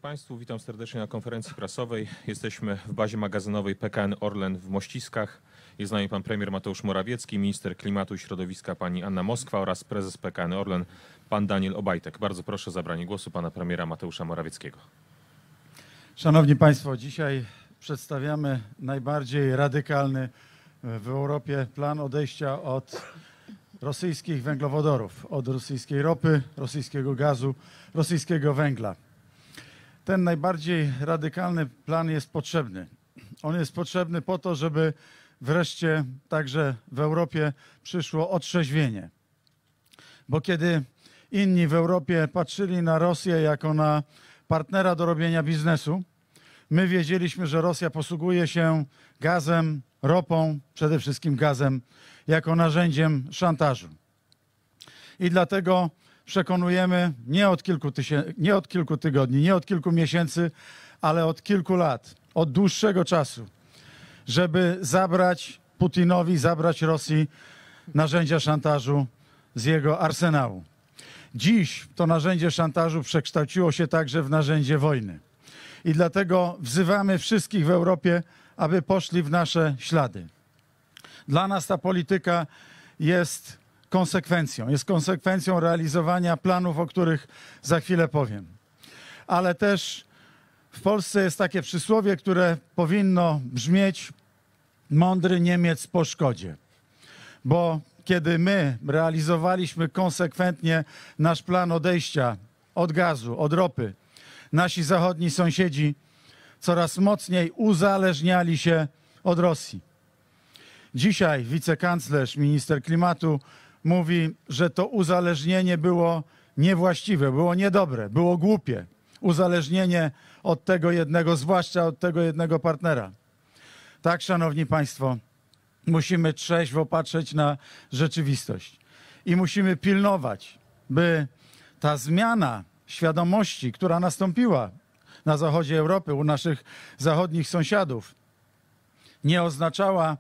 Państwu, witam serdecznie na konferencji prasowej. Jesteśmy w bazie magazynowej PKN Orlen w Mościskach. Jest z nami pan premier Mateusz Morawiecki, minister klimatu i środowiska pani Anna Moskwa oraz prezes PKN Orlen pan Daniel Obajtek. Bardzo proszę o zabranie głosu pana premiera Mateusza Morawieckiego. Szanowni Państwo, dzisiaj przedstawiamy najbardziej radykalny w Europie plan odejścia od rosyjskich węglowodorów, od rosyjskiej ropy, rosyjskiego gazu, rosyjskiego węgla. Ten najbardziej radykalny plan jest potrzebny. On jest potrzebny po to, żeby wreszcie także w Europie przyszło otrzeźwienie. Bo kiedy inni w Europie patrzyli na Rosję jako na partnera do robienia biznesu, my wiedzieliśmy, że Rosja posługuje się gazem, ropą, przede wszystkim gazem, jako narzędziem szantażu. I dlatego przekonujemy nie od kilku tygodni, nie od kilku miesięcy, ale od kilku lat, od dłuższego czasu, żeby zabrać Putinowi, zabrać Rosji narzędzia szantażu z jego arsenału. Dziś to narzędzie szantażu przekształciło się także w narzędzie wojny. I dlatego wzywamy wszystkich w Europie, aby poszli w nasze ślady. Dla nas ta polityka jest konsekwencją realizowania planów, o których za chwilę powiem. Ale też w Polsce jest takie przysłowie, które powinno brzmieć: mądry Niemiec po szkodzie. Bo kiedy my realizowaliśmy konsekwentnie nasz plan odejścia od gazu, od ropy, nasi zachodni sąsiedzi coraz mocniej uzależniali się od Rosji. Dzisiaj wicekanclerz, minister klimatu mówi, że to uzależnienie było niewłaściwe, było niedobre, było głupie. Uzależnienie od tego jednego, zwłaszcza od tego jednego partnera. Tak, szanowni państwo, musimy trzeźwo patrzeć na rzeczywistość i musimy pilnować, by ta zmiana świadomości, która nastąpiła na zachodzie Europy, u naszych zachodnich sąsiadów, nie oznaczała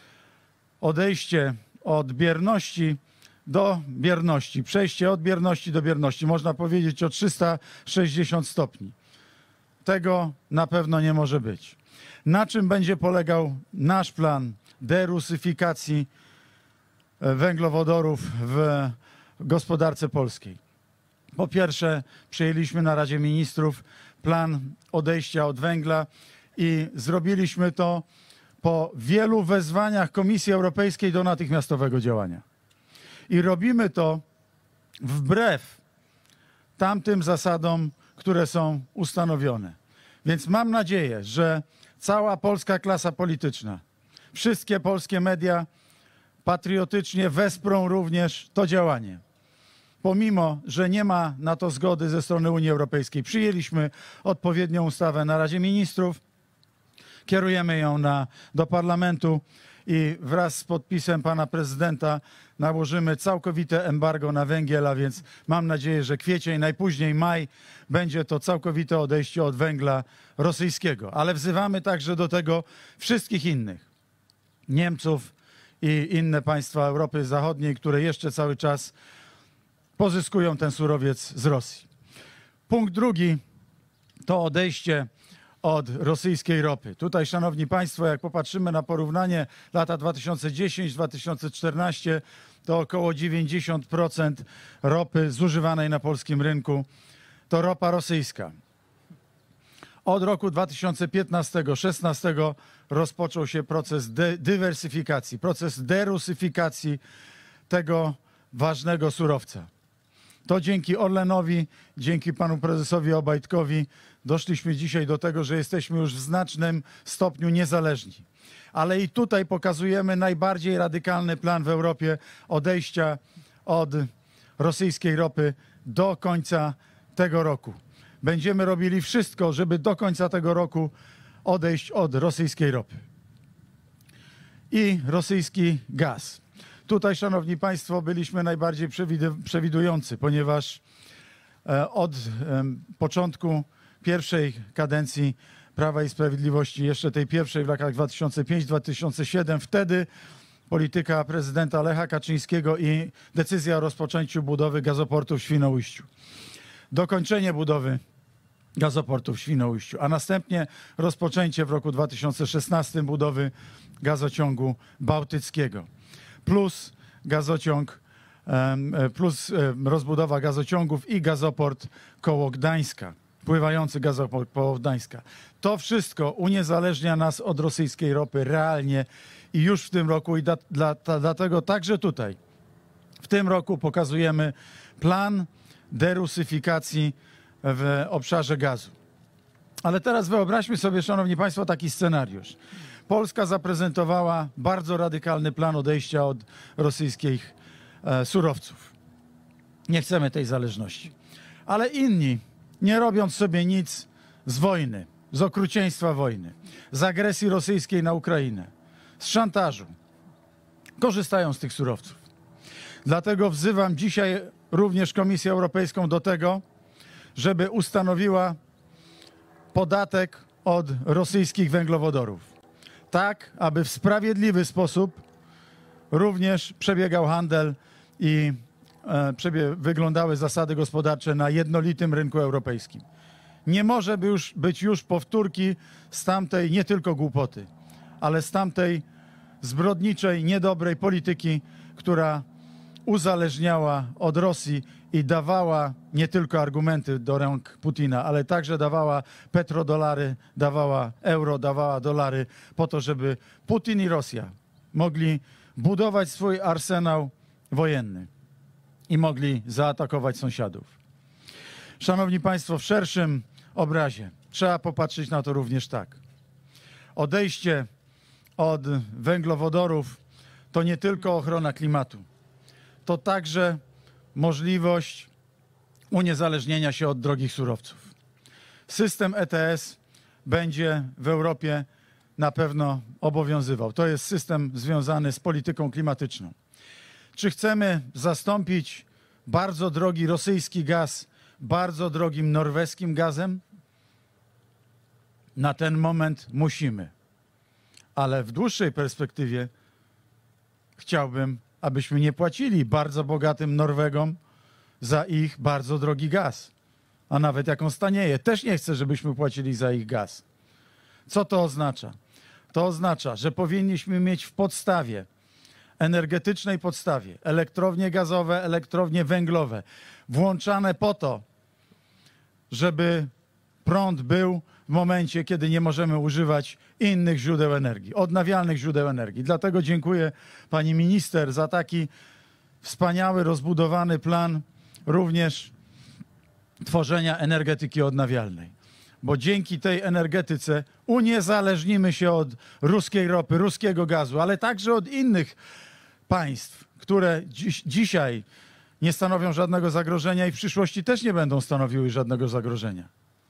odejście od bierności do bierności, przejście od bierności do bierności, można powiedzieć o 360 stopni. Tego na pewno nie może być. Na czym będzie polegał nasz plan derusyfikacji węglowodorów w gospodarce polskiej? Po pierwsze, przyjęliśmy na Radzie Ministrów plan odejścia od węgla i zrobiliśmy to po wielu wezwaniach Komisji Europejskiej do natychmiastowego działania. I robimy to wbrew tamtym zasadom, które są ustanowione. Więc mam nadzieję, że cała polska klasa polityczna, wszystkie polskie media patriotycznie wesprą również to działanie. Pomimo że nie ma na to zgody ze strony Unii Europejskiej. Przyjęliśmy odpowiednią ustawę na Radzie Ministrów, kierujemy ją do parlamentu i wraz z podpisem pana prezydenta nałożymy całkowite embargo na węgiel, a więc mam nadzieję, że kwiecień, najpóźniej maj będzie to całkowite odejście od węgla rosyjskiego. Ale wzywamy także do tego wszystkich innych, Niemców i inne państwa Europy Zachodniej, które jeszcze cały czas pozyskują ten surowiec z Rosji. Punkt drugi to odejście od rosyjskiej ropy. Tutaj, szanowni państwo, jak popatrzymy na porównanie lata 2010-2014, to około 90% ropy zużywanej na polskim rynku to ropa rosyjska. Od roku 2015-16 rozpoczął się proces dywersyfikacji, proces derusyfikacji tego ważnego surowca. To dzięki Orlenowi, dzięki panu prezesowi Obajtkowi doszliśmy dzisiaj do tego, że jesteśmy już w znacznym stopniu niezależni. Ale i tutaj pokazujemy najbardziej radykalny plan w Europie odejścia od rosyjskiej ropy do końca tego roku. Będziemy robili wszystko, żeby do końca tego roku odejść od rosyjskiej ropy. I rosyjski gaz. Tutaj, szanowni państwo, byliśmy najbardziej przewidujący, ponieważ od początku pierwszej kadencji Prawa i Sprawiedliwości, jeszcze tej pierwszej w latach 2005-2007, wtedy polityka prezydenta Lecha Kaczyńskiego i decyzja o rozpoczęciu budowy gazoportu w Świnoujściu. Dokończenie budowy gazoportu w Świnoujściu, a następnie rozpoczęcie w roku 2016 budowy gazociągu bałtyckiego, plus gazociąg, plus rozbudowa gazociągów i gazoport koło Gdańska, pływający gazoport koło Gdańska. To wszystko uniezależnia nas od rosyjskiej ropy realnie i już w tym roku i dlatego także tutaj w tym roku pokazujemy plan derusyfikacji w obszarze gazu. Ale teraz wyobraźmy sobie, szanowni państwo, taki scenariusz. Polska zaprezentowała bardzo radykalny plan odejścia od rosyjskich surowców. Nie chcemy tej zależności. Ale inni, nie robiąc sobie nic z wojny, z okrucieństwa wojny, z agresji rosyjskiej na Ukrainę, z szantażu, korzystają z tych surowców. Dlatego wzywam dzisiaj również Komisję Europejską do tego, żeby ustanowiła podatek od rosyjskich węglowodorów. Tak, aby w sprawiedliwy sposób również przebiegał handel i wyglądały zasady gospodarcze na jednolitym rynku europejskim. Nie może być już powtórki z tamtej nie tylko głupoty, ale z tamtej zbrodniczej, niedobrej polityki, która uzależniała od Rosji i dawała nie tylko argumenty do rąk Putina, ale także dawała petrodolary, dawała euro, dawała dolary po to, żeby Putin i Rosja mogli budować swój arsenał wojenny i mogli zaatakować sąsiadów. Szanowni państwo, w szerszym obrazie trzeba popatrzeć na to również tak. Odejście od węglowodorów to nie tylko ochrona klimatu, to także możliwość uniezależnienia się od drogich surowców. System ETS będzie w Europie na pewno obowiązywał. To jest system związany z polityką klimatyczną. Czy chcemy zastąpić bardzo drogi rosyjski gaz bardzo drogim norweskim gazem? Na ten moment musimy. Ale w dłuższej perspektywie chciałbym, abyśmy nie płacili bardzo bogatym Norwegom za ich bardzo drogi gaz. A nawet jak on stanieje, też nie chcę, żebyśmy płacili za ich gaz. Co to oznacza? To oznacza, że powinniśmy mieć w podstawie, energetycznej podstawie, elektrownie gazowe, elektrownie węglowe, włączane po to, żeby prąd był w momencie, kiedy nie możemy używać innych źródeł energii, odnawialnych źródeł energii. Dlatego dziękuję pani minister za taki wspaniały, rozbudowany plan również tworzenia energetyki odnawialnej. Bo dzięki tej energetyce uniezależnimy się od ruskiej ropy, ruskiego gazu, ale także od innych państw, które dzisiaj nie stanowią żadnego zagrożenia i w przyszłości też nie będą stanowiły żadnego zagrożenia.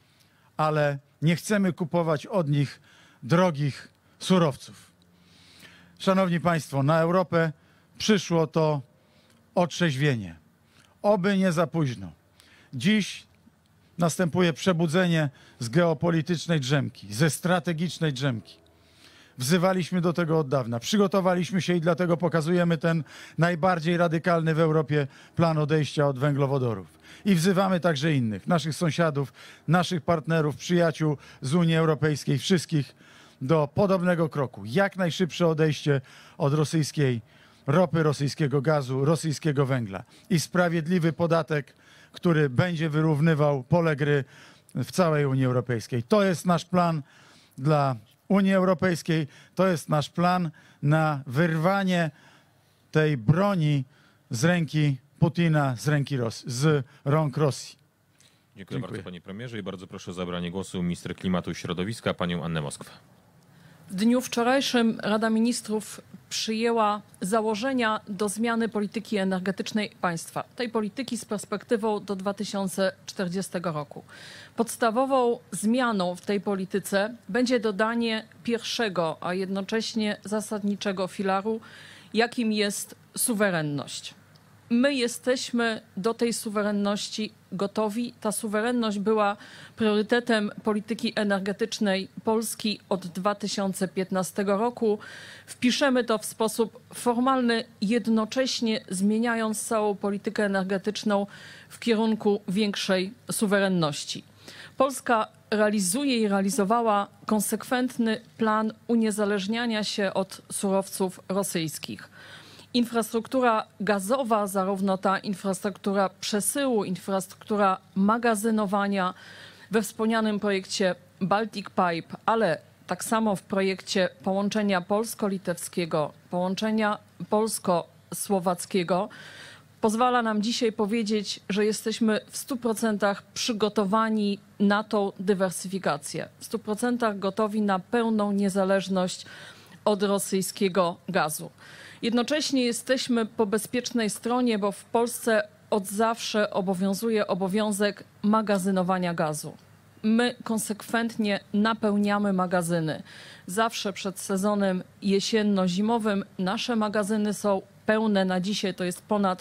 Ale nie chcemy kupować od nich drogich surowców. Szanowni państwo, na Europę przyszło to otrzeźwienie. Oby nie za późno. Dziś następuje przebudzenie z geopolitycznej drzemki, ze strategicznej drzemki. Wzywaliśmy do tego od dawna. Przygotowaliśmy się i dlatego pokazujemy ten najbardziej radykalny w Europie plan odejścia od węglowodorów. I wzywamy także innych, naszych sąsiadów, naszych partnerów, przyjaciół z Unii Europejskiej, wszystkich do podobnego kroku. Jak najszybsze odejście od rosyjskiej ropy, rosyjskiego gazu, rosyjskiego węgla. I sprawiedliwy podatek, który będzie wyrównywał pole gry w całej Unii Europejskiej. To jest nasz plan dla Unii Europejskiej, to jest nasz plan na wyrwanie tej broni z ręki Putina, z rąk Rosji. Dziękuję bardzo, panie premierze, i bardzo proszę o zabranie głosu minister klimatu i środowiska, panią Annę Moskwę. W dniu wczorajszym Rada Ministrów przyjęła założenia do zmiany polityki energetycznej państwa. Tej polityki z perspektywą do 2040 roku. Podstawową zmianą w tej polityce będzie dodanie pierwszego, a jednocześnie zasadniczego filaru, jakim jest suwerenność. My jesteśmy do tej suwerenności gotowi. Ta suwerenność była priorytetem polityki energetycznej Polski od 2015 roku. Wpiszemy to w sposób formalny, jednocześnie zmieniając całą politykę energetyczną w kierunku większej suwerenności. Polska realizuje i realizowała konsekwentny plan uniezależniania się od surowców rosyjskich. Infrastruktura gazowa, zarówno ta infrastruktura przesyłu, infrastruktura magazynowania we wspomnianym projekcie Baltic Pipe, ale tak samo w projekcie połączenia polsko-litewskiego, połączenia polsko-słowackiego, pozwala nam dzisiaj powiedzieć, że jesteśmy w 100% przygotowani na tą dywersyfikację, w 100% gotowi na pełną niezależność od rosyjskiego gazu. Jednocześnie jesteśmy po bezpiecznej stronie, bo w Polsce od zawsze obowiązuje obowiązek magazynowania gazu. My konsekwentnie napełniamy magazyny. Zawsze przed sezonem jesienno-zimowym nasze magazyny są pełne. Na dzisiaj to jest ponad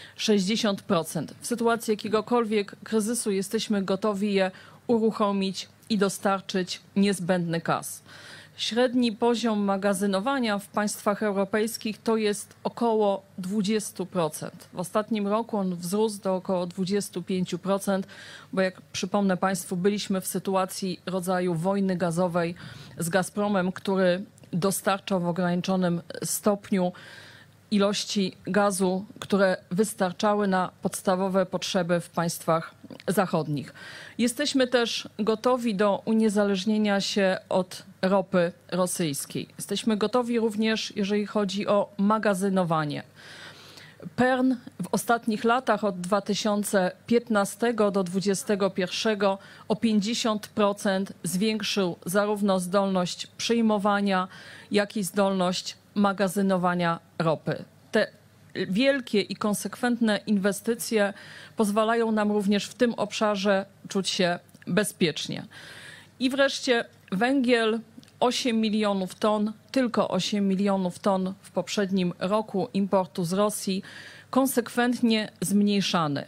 60%. W sytuacji jakiegokolwiek kryzysu jesteśmy gotowi je uruchomić i dostarczyć niezbędny gaz. Średni poziom magazynowania w państwach europejskich to jest około 20%. W ostatnim roku on wzrósł do około 25%, bo jak przypomnę Państwu, byliśmy w sytuacji rodzaju wojny gazowej z Gazpromem, który dostarczał w ograniczonym stopniu ilości gazu, które wystarczały na podstawowe potrzeby w państwach zachodnich. Jesteśmy też gotowi do uniezależnienia się od ropy rosyjskiej. Jesteśmy gotowi również, jeżeli chodzi o magazynowanie. PERN w ostatnich latach od 2015 do 2021 o 50% zwiększył zarówno zdolność przyjmowania, jak i zdolność magazynowania ropy. Te wielkie i konsekwentne inwestycje pozwalają nam również w tym obszarze czuć się bezpiecznie. I wreszcie węgiel, 8 milionów ton, tylko 8 milionów ton w poprzednim roku importu z Rosji, konsekwentnie zmniejszany.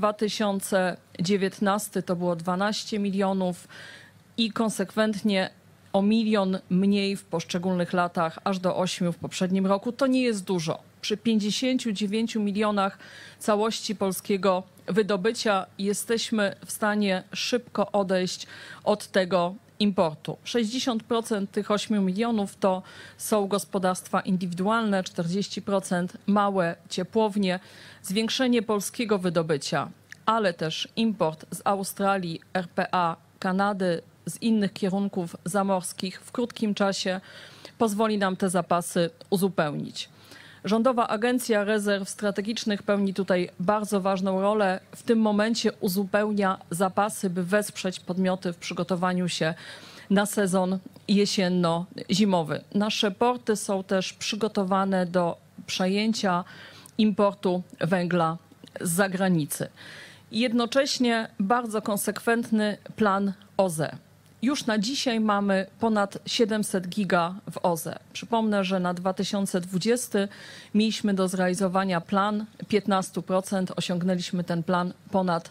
2019 to było 12 milionów i konsekwentnie o milion mniej w poszczególnych latach, aż do 8 w poprzednim roku. To nie jest dużo. Przy 59 milionach całości polskiego wydobycia jesteśmy w stanie szybko odejść od tego importu. 60% tych 8 milionów to są gospodarstwa indywidualne, 40% małe ciepłownie. Zwiększenie polskiego wydobycia, ale też import z Australii, RPA, Kanady, z innych kierunków zamorskich w krótkim czasie pozwoli nam te zapasy uzupełnić. Rządowa Agencja Rezerw Strategicznych pełni tutaj bardzo ważną rolę. W tym momencie uzupełnia zapasy, by wesprzeć podmioty w przygotowaniu się na sezon jesienno-zimowy. Nasze porty są też przygotowane do przejęcia importu węgla z zagranicy. Jednocześnie bardzo konsekwentny plan OZE. Już na dzisiaj mamy ponad 700 giga w OZE. Przypomnę, że na 2020 mieliśmy do zrealizowania plan 15%, osiągnęliśmy ten plan ponad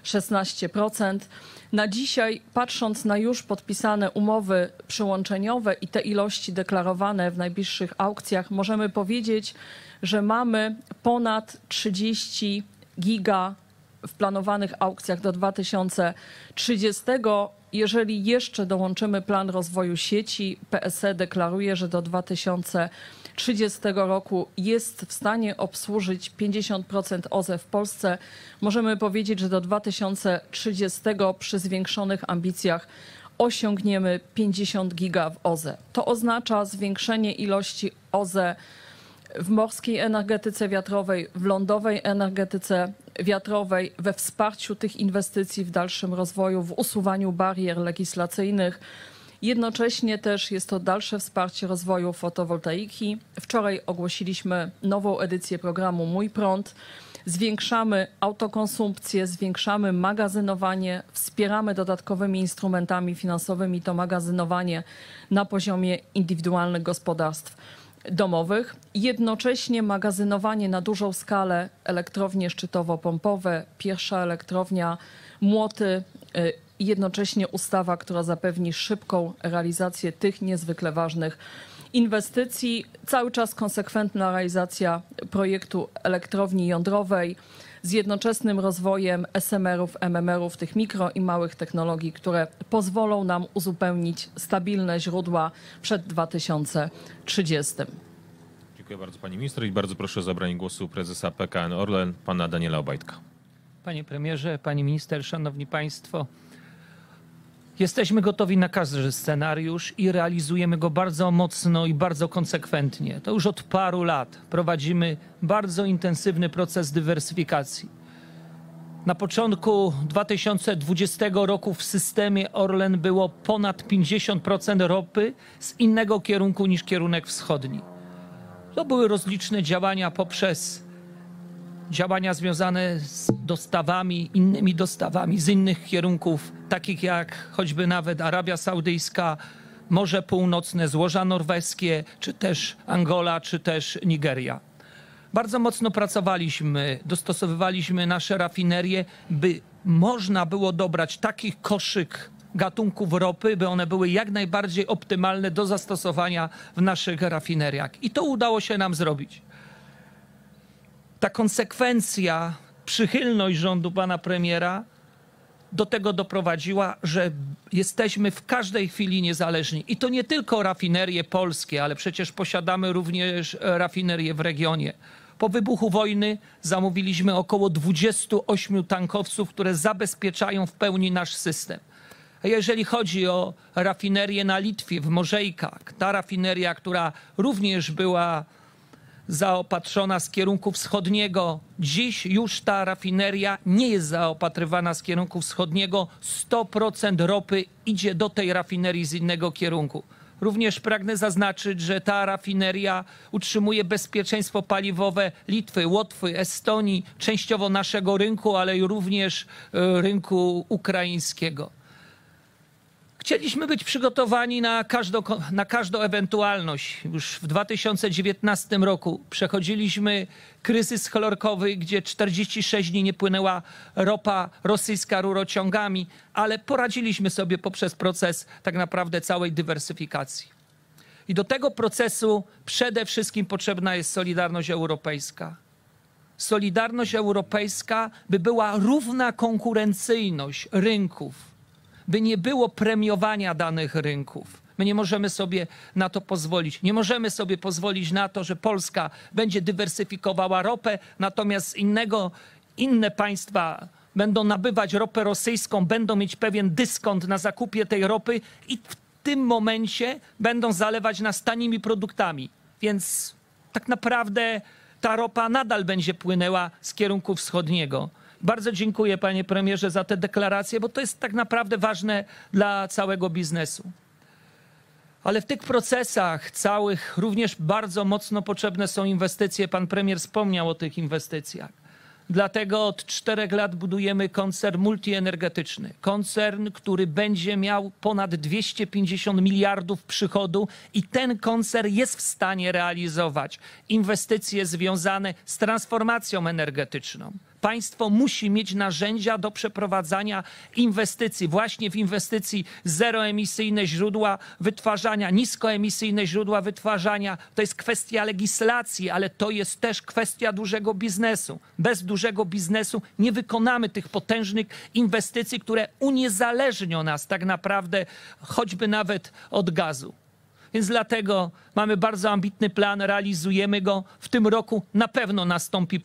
16%. Na dzisiaj, patrząc na już podpisane umowy przyłączeniowe i te ilości deklarowane w najbliższych aukcjach, możemy powiedzieć, że mamy ponad 30 giga w planowanych aukcjach do 2030. Jeżeli jeszcze dołączymy plan rozwoju sieci, PSE deklaruje, że do 2030 roku jest w stanie obsłużyć 50% OZE w Polsce. Możemy powiedzieć, że do 2030 przy zwiększonych ambicjach osiągniemy 50 giga w OZE. To oznacza zwiększenie ilości OZE w morskiej energetyce wiatrowej, w lądowej energetyce wiatrowej, we wsparciu tych inwestycji w dalszym rozwoju, w usuwaniu barier legislacyjnych. Jednocześnie też jest to dalsze wsparcie rozwoju fotowoltaiki. Wczoraj ogłosiliśmy nową edycję programu Mój Prąd. Zwiększamy autokonsumpcję, zwiększamy magazynowanie, wspieramy dodatkowymi instrumentami finansowymi to magazynowanie na poziomie indywidualnych gospodarstw domowych. Jednocześnie magazynowanie na dużą skalę, elektrownie szczytowo-pompowe, pierwsza elektrownia Młoty, jednocześnie ustawa, która zapewni szybką realizację tych niezwykle ważnych inwestycji. Cały czas konsekwentna realizacja projektu elektrowni jądrowej, z jednoczesnym rozwojem SMR-ów, MMR-ów, tych mikro i małych technologii, które pozwolą nam uzupełnić stabilne źródła przed 2030. Dziękuję bardzo pani minister i bardzo proszę o zabranie głosu prezesa PKN Orlen, pana Daniela Obajtka. Panie premierze, pani minister, szanowni państwo. Jesteśmy gotowi na każdy scenariusz i realizujemy go bardzo mocno i bardzo konsekwentnie. To już od paru lat prowadzimy bardzo intensywny proces dywersyfikacji. Na początku 2020 roku w systemie Orlen było ponad 50% ropy z innego kierunku niż kierunek wschodni. To były rozliczne działania poprzez działania związane z dostawami, innymi dostawami z innych kierunków, takich jak choćby nawet Arabia Saudyjska, Morze Północne, złoża norweskie, czy też Angola, czy też Nigeria. Bardzo mocno pracowaliśmy, dostosowywaliśmy nasze rafinerie, by można było dobrać takich koszyk gatunków ropy, by one były jak najbardziej optymalne do zastosowania w naszych rafineriach. I to udało się nam zrobić. Ta konsekwencja, przychylność rządu pana premiera do tego doprowadziła, że jesteśmy w każdej chwili niezależni. I to nie tylko rafinerie polskie, ale przecież posiadamy również rafinerie w regionie. Po wybuchu wojny zamówiliśmy około 28 tankowców, które zabezpieczają w pełni nasz system. A jeżeli chodzi o rafinerię na Litwie, w Morzejkach, ta rafineria, która również była zaopatrzona z kierunku wschodniego. Dziś już ta rafineria nie jest zaopatrywana z kierunku wschodniego. 100% ropy idzie do tej rafinerii z innego kierunku. Również pragnę zaznaczyć, że ta rafineria utrzymuje bezpieczeństwo paliwowe Litwy, Łotwy, Estonii, częściowo naszego rynku, ale i również rynku ukraińskiego. Chcieliśmy być przygotowani na każdą ewentualność. Już w 2019 roku przechodziliśmy kryzys chlorkowy, gdzie 46 dni nie płynęła ropa rosyjska rurociągami, ale poradziliśmy sobie poprzez proces tak naprawdę całej dywersyfikacji. I do tego procesu przede wszystkim potrzebna jest solidarność europejska. Solidarność europejska, by była równa konkurencyjność rynków, by nie było premiowania danych rynków. My nie możemy sobie na to pozwolić. Nie możemy sobie pozwolić na to, że Polska będzie dywersyfikowała ropę, natomiast inne państwa będą nabywać ropę rosyjską, będą mieć pewien dyskont na zakupie tej ropy i w tym momencie będą zalewać nas tanimi produktami. Więc tak naprawdę ta ropa nadal będzie płynęła z kierunku wschodniego. Bardzo dziękuję, panie premierze, za te deklaracje, bo to jest tak naprawdę ważne dla całego biznesu. Ale w tych procesach całych również bardzo mocno potrzebne są inwestycje. Pan premier wspomniał o tych inwestycjach. Dlatego od 4 lat budujemy koncern multienergetyczny. Koncern, który będzie miał ponad 250 miliardów przychodu i ten koncern jest w stanie realizować inwestycje związane z transformacją energetyczną. Państwo musi mieć narzędzia do przeprowadzania inwestycji, właśnie w inwestycji zeroemisyjne źródła wytwarzania, niskoemisyjne źródła wytwarzania. To jest kwestia legislacji, ale to jest też kwestia dużego biznesu. Bez dużego biznesu nie wykonamy tych potężnych inwestycji, które uniezależnią nas tak naprawdę choćby nawet od gazu. Więc dlatego mamy bardzo ambitny plan, realizujemy go. W tym roku na pewno nastąpi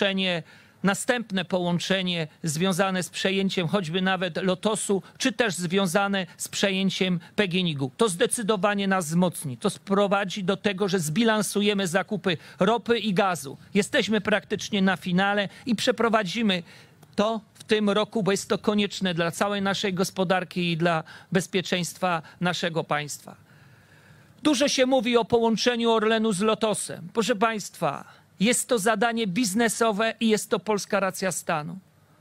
następne połączenie związane z przejęciem choćby nawet Lotosu, czy też związane z przejęciem PGNiG-u. To zdecydowanie nas wzmocni. To sprowadzi do tego, że zbilansujemy zakupy ropy i gazu. Jesteśmy praktycznie na finale i przeprowadzimy to w tym roku, bo jest to konieczne dla całej naszej gospodarki i dla bezpieczeństwa naszego państwa. Dużo się mówi o połączeniu Orlenu z Lotosem. Proszę państwa, jest to zadanie biznesowe i jest to polska racja stanu.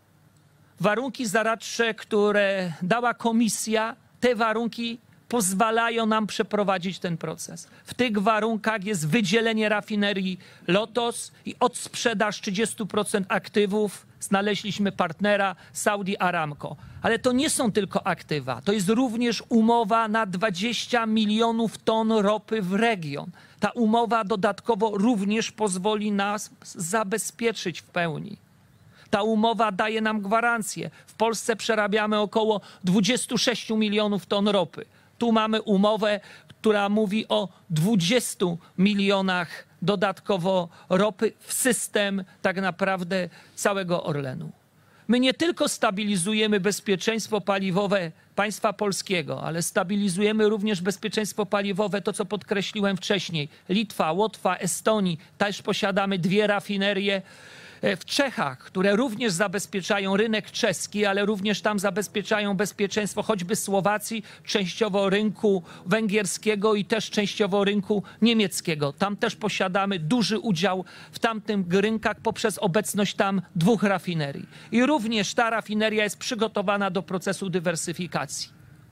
Warunki zaradcze, które dała komisja, te warunki pozwalają nam przeprowadzić ten proces. W tych warunkach jest wydzielenie rafinerii Lotos i odsprzedaż 30% aktywów. Znaleźliśmy partnera Saudi Aramco. Ale to nie są tylko aktywa. To jest również umowa na 20 milionów ton ropy w region. Ta umowa dodatkowo również pozwoli nas zabezpieczyć w pełni. Ta umowa daje nam gwarancję. W Polsce przerabiamy około 26 milionów ton ropy. Tu mamy umowę, która mówi o 20 milionach dodatkowo ropy w system tak naprawdę całego Orlenu. My nie tylko stabilizujemy bezpieczeństwo paliwowe państwa polskiego, ale stabilizujemy również bezpieczeństwo paliwowe, to co podkreśliłem wcześniej. Litwa, Łotwa, Estonii, też posiadamy 2 rafinerie w Czechach, które również zabezpieczają rynek czeski, ale również tam zabezpieczają bezpieczeństwo choćby Słowacji, częściowo rynku węgierskiego i też częściowo rynku niemieckiego. Tam też posiadamy duży udział w tamtych rynkach poprzez obecność tam 2 rafinerii. I również ta rafineria jest przygotowana do procesu dywersyfikacji.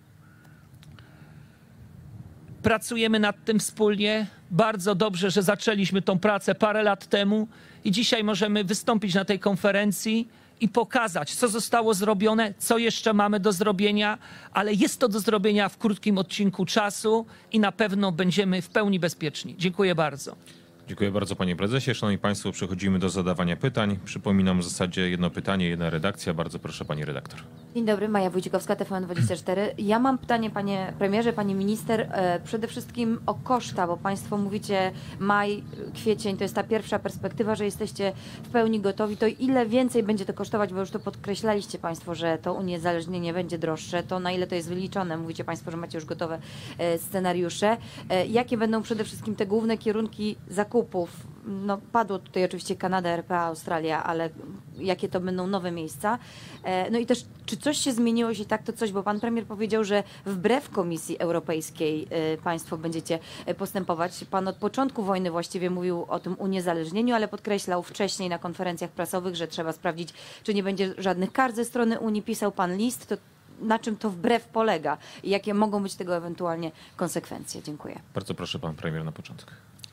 Pracujemy nad tym wspólnie. Bardzo dobrze, że zaczęliśmy tą pracę parę lat temu i dzisiaj możemy wystąpić na tej konferencji i pokazać, co zostało zrobione, co jeszcze mamy do zrobienia, ale jest to do zrobienia w krótkim odcinku czasu i na pewno będziemy w pełni bezpieczni. Dziękuję bardzo. Dziękuję bardzo, panie prezesie. Szanowni państwo, przechodzimy do zadawania pytań. Przypominam w zasadzie jedno pytanie, jedna redakcja. Bardzo proszę, pani redaktor. Dzień dobry, Maja Wójcikowska, TVN24. Ja mam pytanie, panie premierze, pani minister, przede wszystkim o koszta, bo państwo mówicie maj, kwiecień, to jest ta pierwsza perspektywa, że jesteście w pełni gotowi. To ile więcej będzie to kosztować, bo już to podkreślaliście państwo, że to uniezależnienie będzie droższe, to na ile to jest wyliczone? Mówicie państwo, że macie już gotowe scenariusze. Jakie będą przede wszystkim te główne kierunki zakupów? No, padło tutaj oczywiście Kanada, RPA, Australia, ale jakie to będą nowe miejsca? No i też, czy coś się zmieniło, jeśli tak, to coś, bo pan premier powiedział, że wbrew Komisji Europejskiej państwo będziecie postępować. Pan od początku wojny właściwie mówił o tym uniezależnieniu, ale podkreślał wcześniej na konferencjach prasowych, że trzeba sprawdzić, czy nie będzie żadnych kar ze strony Unii. Pisał pan list, to na czym to wbrew polega i jakie mogą być tego ewentualnie konsekwencje? Dziękuję. Bardzo proszę, pan premier na początek.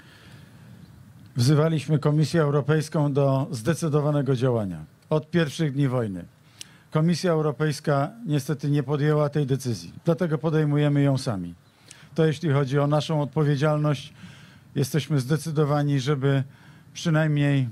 Wzywaliśmy Komisję Europejską do zdecydowanego działania od pierwszych dni wojny. Komisja Europejska niestety nie podjęła tej decyzji, dlatego podejmujemy ją sami. To jeśli chodzi o naszą odpowiedzialność, jesteśmy zdecydowani, żeby przynajmniej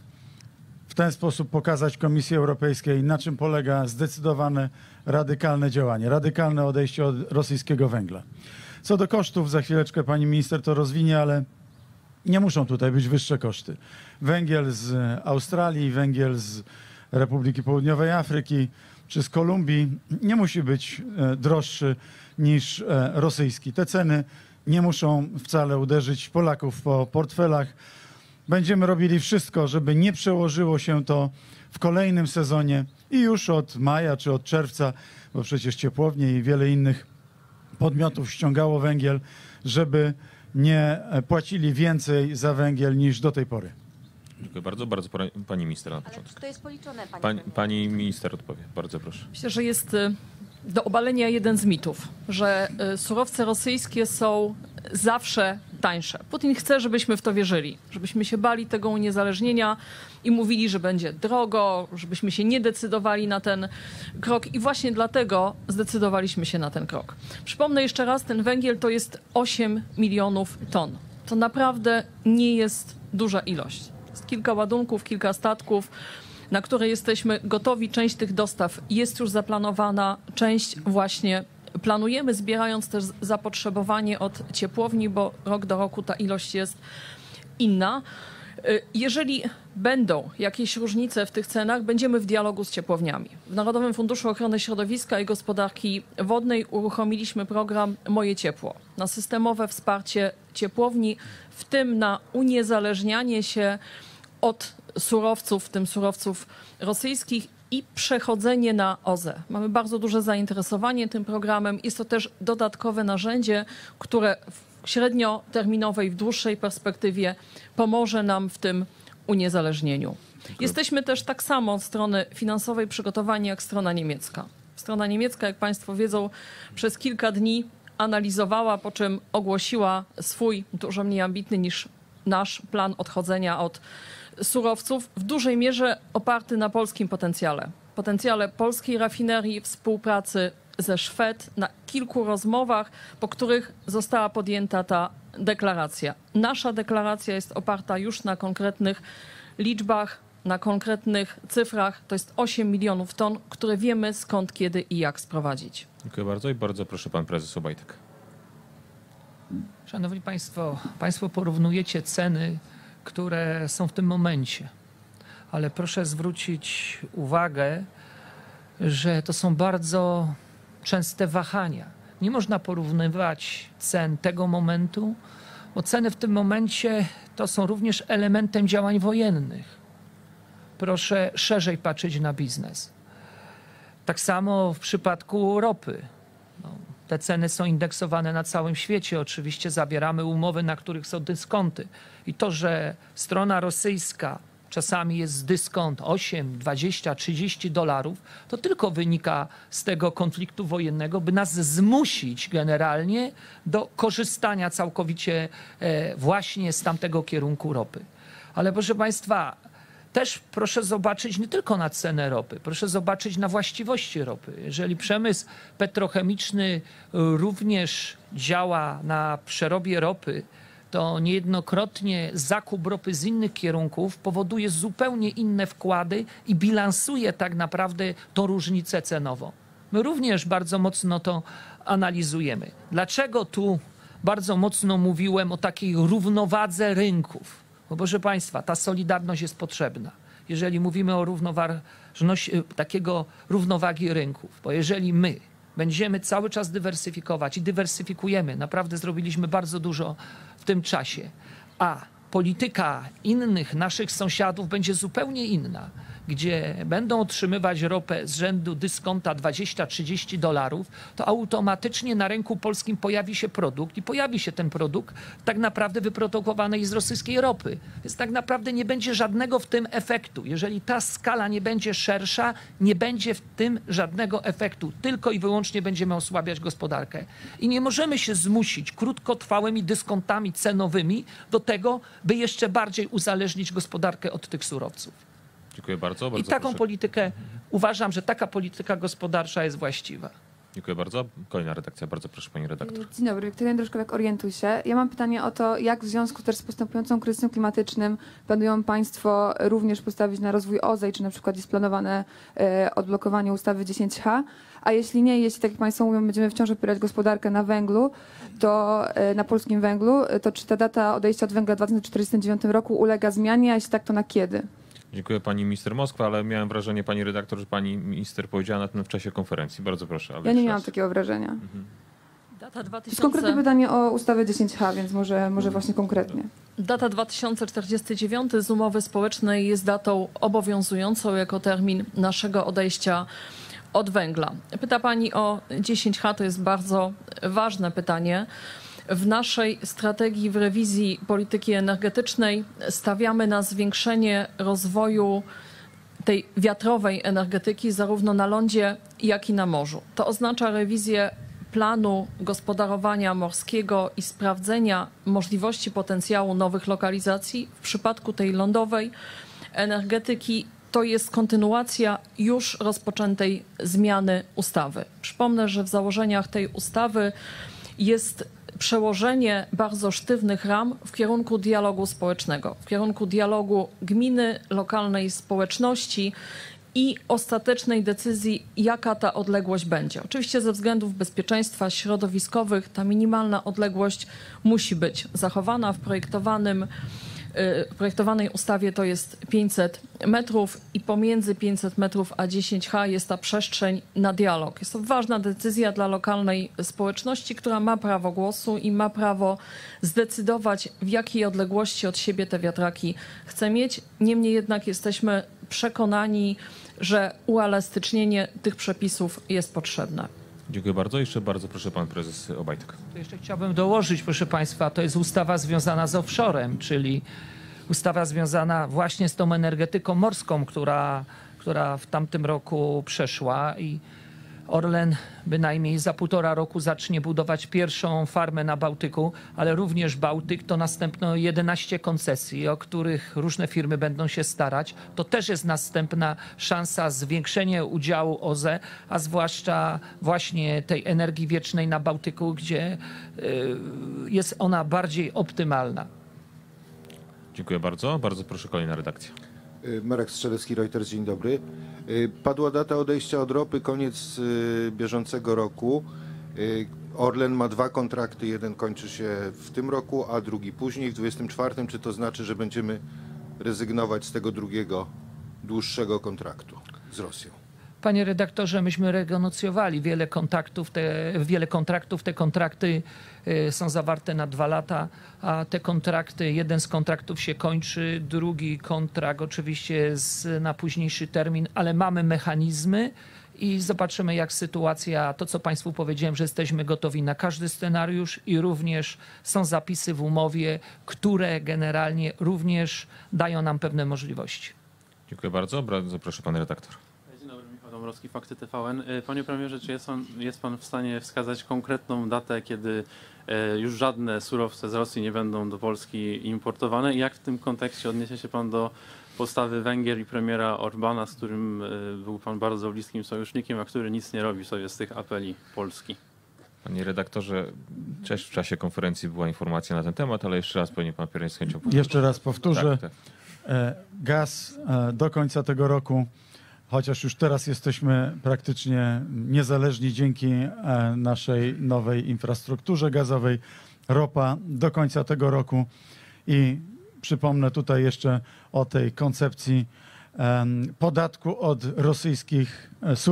w ten sposób pokazać Komisji Europejskiej, na czym polega zdecydowane, radykalne działanie, radykalne odejście od rosyjskiego węgla. Co do kosztów, za chwileczkę pani minister to rozwinie, ale nie muszą tutaj być wyższe koszty. Węgiel z Australii, węgiel z Republiki Południowej Afryki czy z Kolumbii nie musi być droższy niż rosyjski. Te ceny nie muszą wcale uderzyć Polaków po portfelach. Będziemy robili wszystko, żeby nie przełożyło się to w kolejnym sezonie i już od maja czy od czerwca, bo przecież ciepłownie i wiele innych podmiotów ściągało węgiel, żeby nie płacili więcej za węgiel niż do tej pory. Dziękuję bardzo. Bardzo pani minister na Ale początek. czy to jest policzone, Pani minister odpowie. Bardzo proszę. Myślę, że jest do obalenia jeden z mitów, że surowce rosyjskie są zawsze tańsze. Putin chce, żebyśmy w to wierzyli, żebyśmy się bali tego uniezależnienia i mówili, że będzie drogo, żebyśmy się nie decydowali na ten krok i właśnie dlatego zdecydowaliśmy się na ten krok. Przypomnę jeszcze raz, ten węgiel to jest 8 milionów ton. To naprawdę nie jest duża ilość. Jest kilka ładunków, kilka statków, na które jesteśmy gotowi. Część tych dostaw jest już zaplanowana, część właśnie planujemy, zbierając też zapotrzebowanie od ciepłowni, bo rok do roku ta ilość jest inna. Jeżeli będą jakieś różnice w tych cenach, będziemy w dialogu z ciepłowniami. W Narodowym Funduszu Ochrony Środowiska i Gospodarki Wodnej uruchomiliśmy program Moje Ciepło na systemowe wsparcie ciepłowni, w tym na uniezależnianie się od surowców, w tym surowców rosyjskich i przechodzenie na OZE. Mamy bardzo duże zainteresowanie tym programem. Jest to też dodatkowe narzędzie, które w średnioterminowej, w dłuższej perspektywie pomoże nam w tym uniezależnieniu. Jesteśmy też tak samo od strony finansowej przygotowani jak strona niemiecka. Strona niemiecka, jak państwo wiedzą, przez kilka dni analizowała, po czym ogłosiła swój, dużo mniej ambitny niż nasz plan odchodzenia od surowców, w dużej mierze oparty na polskim potencjale. Potencjale polskiej rafinerii, współpracy ze Szwed, na kilku rozmowach, po których została podjęta ta deklaracja. Nasza deklaracja jest oparta już na konkretnych liczbach, na konkretnych cyfrach to jest 8 milionów ton, które wiemy skąd, kiedy i jak sprowadzić. Dziękuję bardzo i bardzo proszę pan prezes Obajtek. Szanowni Państwo, Państwo porównujecie ceny, które są w tym momencie, ale proszę zwrócić uwagę, że to są bardzo częste wahania. Nie można porównywać cen tego momentu, bo ceny w tym momencie to są również elementem działań wojennych. Proszę szerzej patrzeć na biznes. Tak samo w przypadku ropy. Te ceny są indeksowane na całym świecie. Oczywiście zawieramy umowy, na których są dyskonty. I to, że strona rosyjska czasami jest dyskont 8, 20, 30 dolarów, to tylko wynika z tego konfliktu wojennego, by nas zmusić generalnie do korzystania całkowicie właśnie z tamtego kierunku ropy. Ale proszę Państwa, też proszę zobaczyć nie tylko na cenę ropy, proszę zobaczyć na właściwości ropy. Jeżeli przemysł petrochemiczny również działa na przerobie ropy, to niejednokrotnie zakup ropy z innych kierunków powoduje zupełnie inne wkłady i bilansuje tak naprawdę tą różnicę cenową. My również bardzo mocno to analizujemy. Dlaczego tu bardzo mocno mówiłem o takiej równowadze rynków? Bo proszę Państwa, ta solidarność jest potrzebna. Jeżeli mówimy o takiego równowagi rynków, bo jeżeli my będziemy cały czas dywersyfikować i dywersyfikujemy, naprawdę zrobiliśmy bardzo dużo w tym czasie, a polityka innych naszych sąsiadów będzie zupełnie inna, gdzie będą otrzymywać ropę z rzędu dyskonta 20-30 dolarów, to automatycznie na rynku polskim pojawi się produkt i pojawi się ten produkt tak naprawdę wyprodukowany z rosyjskiej ropy. Więc tak naprawdę nie będzie żadnego w tym efektu. Jeżeli ta skala nie będzie szersza, nie będzie w tym żadnego efektu. Tylko i wyłącznie będziemy osłabiać gospodarkę. I nie możemy się zmusić krótkotrwałymi dyskontami cenowymi do tego, by jeszcze bardziej uzależnić gospodarkę od tych surowców. Dziękuję bardzo. I taką politykę, uważam, że taka polityka gospodarcza jest właściwa. Dziękuję bardzo. Kolejna redakcja. Bardzo proszę pani redaktor. Dzień dobry, Wiktoria Andruszkowiak, Orientuj się. Ja mam pytanie o to, jak w związku też z postępującą kryzysem klimatycznym planują Państwo również postawić na rozwój OZE, czy na przykład jest planowane odblokowanie ustawy 10H, a jeśli nie, jeśli tak jak Państwo mówią, będziemy wciąż opierać gospodarkę na węglu, to na polskim węglu, to czy ta data odejścia od węgla w 2049 roku ulega zmianie, a jeśli tak, to na kiedy? Dziękuję pani minister Moskwa, ale miałem wrażenie, pani redaktor, że pani minister powiedziała na tym w czasie konferencji. Bardzo proszę. Ale ja nie miałam takiego wrażenia. Data To jest konkretne pytanie o ustawę 10H, więc może właśnie konkretnie. Data 2049 z umowy społecznej jest datą obowiązującą jako termin naszego odejścia od węgla. Pyta pani o 10H, to jest bardzo ważne pytanie. W naszej strategii, w rewizji polityki energetycznej stawiamy na zwiększenie rozwoju tej wiatrowej energetyki zarówno na lądzie, jak i na morzu. To oznacza rewizję planu gospodarowania morskiego i sprawdzenia możliwości potencjału nowych lokalizacji. W przypadku tej lądowej energetyki to jest kontynuacja już rozpoczętej zmiany ustawy. Przypomnę, że w założeniach tej ustawy jest przełożenie bardzo sztywnych ram w kierunku dialogu społecznego, w kierunku dialogu gminy, lokalnej społeczności i ostatecznej decyzji, jaka ta odległość będzie. Oczywiście ze względów bezpieczeństwa środowiskowych ta minimalna odległość musi być zachowana. W projektowanej ustawie to jest 500 metrów i pomiędzy 500 metrów a 10H jest ta przestrzeń na dialog. Jest to ważna decyzja dla lokalnej społeczności, która ma prawo głosu i ma prawo zdecydować, w jakiej odległości od siebie te wiatraki chce mieć. Niemniej jednak jesteśmy przekonani, że uelastycznienie tych przepisów jest potrzebne. Dziękuję bardzo. Jeszcze bardzo proszę pan prezes Obajtek. To jeszcze chciałbym dołożyć, proszę Państwa, to jest ustawa związana z offshorem, czyli ustawa związana właśnie z tą energetyką morską, która w tamtym roku przeszła i Orlen bynajmniej za 1,5 roku zacznie budować pierwszą farmę na Bałtyku, ale również Bałtyk to następno 11 koncesji, o których różne firmy będą się starać. To też jest następna szansa zwiększenia udziału OZE, a zwłaszcza właśnie tej energii wiecznej na Bałtyku, gdzie jest ona bardziej optymalna. Dziękuję bardzo. Bardzo proszę kolejna redakcja. Marek Strzelecki, Reuters, dzień dobry. Padła data odejścia od ropy, koniec bieżącego roku. Orlen ma 2 kontrakty, jeden kończy się w tym roku, a drugi później, w 2024. Czy to znaczy, że będziemy rezygnować z tego drugiego, dłuższego kontraktu z Rosją? Panie redaktorze, myśmy renegocjowali wiele kontraktów. Te kontrakty są zawarte na 2 lata, a te kontrakty, jeden z kontraktów się kończy, drugi kontrakt oczywiście jest na późniejszy termin, ale mamy mechanizmy i zobaczymy, jak sytuacja, to co Państwu powiedziałem, że jesteśmy gotowi na każdy scenariusz i również są zapisy w umowie, które generalnie również dają nam pewne możliwości. Dziękuję bardzo. Bardzo proszę, pan redaktor. Dzień dobry, Michał Dąbrowski, Fakty TVN. Panie premierze, czy jest pan w stanie wskazać konkretną datę, kiedy już żadne surowce z Rosji nie będą do Polski importowane? I jak w tym kontekście odniesie się pan do postawy Węgier i premiera Orbana, z którym był pan bardzo bliskim sojusznikiem, a który nic nie robi sobie z tych apeli Polski? Panie redaktorze, też w czasie konferencji była informacja na ten temat, ale jeszcze raz pewnie pan premier z chęcią powtórzyć. Jeszcze raz powtórzę. Tak. Gaz do końca tego roku, chociaż już teraz jesteśmy praktycznie niezależni dzięki naszej nowej infrastrukturze gazowej, ropa do końca tego roku i przypomnę tutaj jeszcze o tej koncepcji podatku od rosyjskich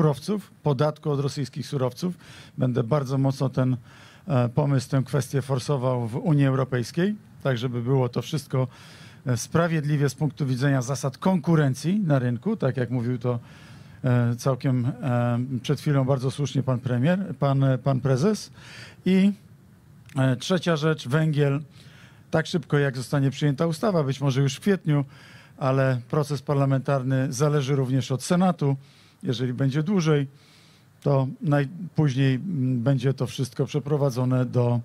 surowców. Będę bardzo mocno ten pomysł, tę kwestię forsował w Unii Europejskiej, tak żeby było to wszystko sprawiedliwie z punktu widzenia zasad konkurencji na rynku, tak jak mówił to całkiem przed chwilą bardzo słusznie pan premier, pan prezes. I trzecia rzecz, węgiel. Tak szybko, jak zostanie przyjęta ustawa, być może już w kwietniu, ale proces parlamentarny zależy również od Senatu. Jeżeli będzie dłużej, to najpóźniej będzie to wszystko przeprowadzone do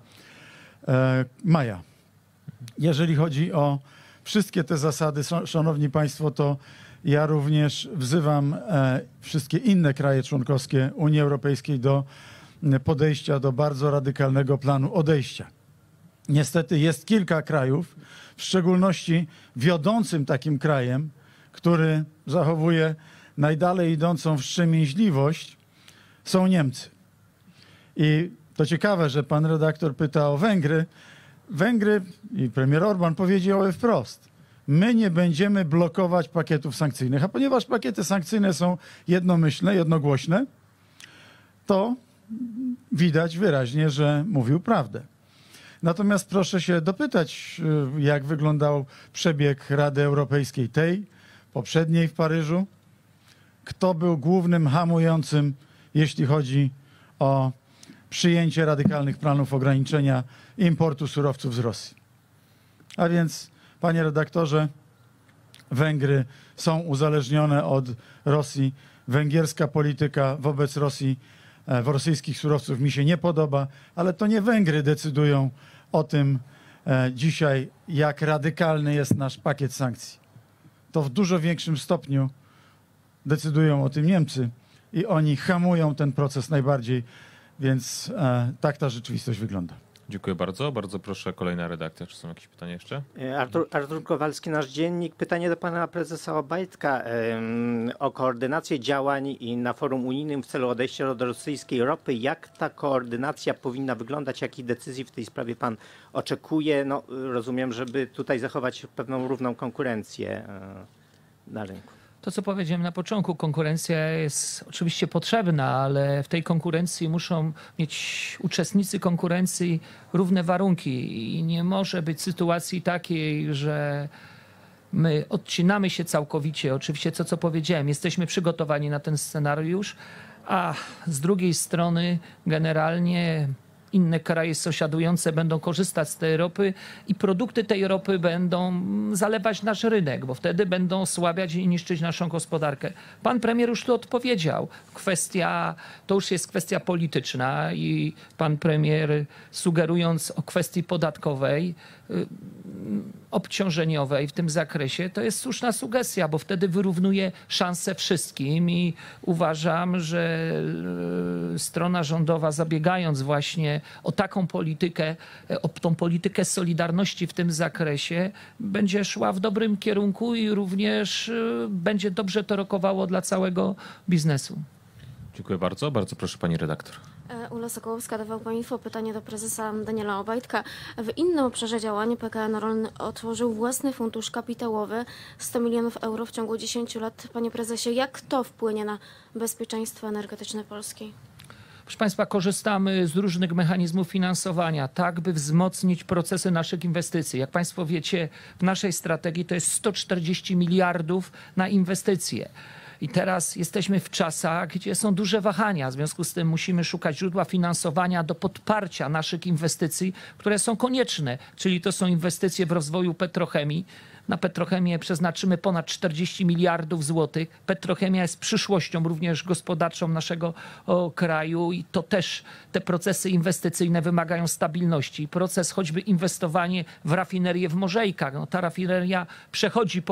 maja. Jeżeli chodzi o wszystkie te zasady, szanowni państwo, to ja również wzywam wszystkie inne kraje członkowskie Unii Europejskiej do podejścia do bardzo radykalnego planu odejścia. Niestety jest kilka krajów, w szczególności wiodącym takim krajem, który zachowuje najdalej idącą wstrzemięźliwość, są Niemcy. I to ciekawe, że pan redaktor pyta o Węgry. Węgry i premier Orban powiedziały wprost: my nie będziemy blokować pakietów sankcyjnych, a ponieważ pakiety sankcyjne są jednomyślne, jednogłośne, to widać wyraźnie, że mówił prawdę. Natomiast proszę się dopytać, jak wyglądał przebieg Rady Europejskiej, tej poprzedniej w Paryżu. Kto był głównym hamującym, jeśli chodzi o przyjęcie radykalnych planów ograniczenia importu surowców z Rosji? A więc, panie redaktorze, Węgry są uzależnione od Rosji. Węgierska polityka wobec Rosji, rosyjskich surowców mi się nie podoba, ale to nie Węgry decydują o tym dzisiaj, jak radykalny jest nasz pakiet sankcji. To w dużo większym stopniu decydują o tym Niemcy i oni hamują ten proces najbardziej, więc tak ta rzeczywistość wygląda. Dziękuję bardzo. Bardzo proszę, kolejna redakcja. Czy są jakieś pytania jeszcze? Artur Kowalski, Nasz Dziennik. Pytanie do pana prezesa Obajtka o koordynację działań i na forum unijnym w celu odejścia od rosyjskiej ropy. Jak ta koordynacja powinna wyglądać? Jakich decyzji w tej sprawie pan oczekuje? No, rozumiem, żeby tutaj zachować pewną równą konkurencję na rynku. To, co powiedziałem na początku, konkurencja jest oczywiście potrzebna, ale w tej konkurencji muszą mieć uczestnicy konkurencji równe warunki i nie może być sytuacji takiej, że my odcinamy się całkowicie. Oczywiście to, co powiedziałem, jesteśmy przygotowani na ten scenariusz, a z drugiej strony generalnie inne kraje sąsiadujące będą korzystać z tej ropy i produkty tej ropy będą zalewać nasz rynek, bo wtedy będą osłabiać i niszczyć naszą gospodarkę. Pan premier już tu odpowiedział. To już jest kwestia polityczna i pan premier, sugerując o kwestii podatkowej, obciążeniowej w tym zakresie, to jest słuszna sugestia, bo wtedy wyrównuje szanse wszystkim i uważam, że strona rządowa, zabiegając właśnie o taką politykę, o tą politykę solidarności w tym zakresie, będzie szła w dobrym kierunku i również będzie dobrze to rokowało dla całego biznesu. Dziękuję bardzo. Bardzo proszę pani redaktor. Ula Sokołowska, TVP Info. Pytanie do prezesa Daniela Obajtka. W innym obszarze działania PKN Orlen otworzył własny fundusz kapitałowy 100 milionów euro w ciągu 10 lat. Panie prezesie, jak to wpłynie na bezpieczeństwo energetyczne Polski? Proszę Państwa, korzystamy z różnych mechanizmów finansowania, tak by wzmocnić procesy naszych inwestycji. Jak Państwo wiecie, w naszej strategii to jest 140 miliardów na inwestycje. I teraz jesteśmy w czasach, gdzie są duże wahania. W związku z tym musimy szukać źródła finansowania do podparcia naszych inwestycji, które są konieczne. Czyli to są inwestycje w rozwoju petrochemii. Na petrochemię przeznaczymy ponad 40 miliardów złotych. Petrochemia jest przyszłością również gospodarczą naszego kraju i to też te procesy inwestycyjne wymagają stabilności. Proces choćby inwestowanie w rafinerię w Morzejkach. No, ta rafineria przechodzi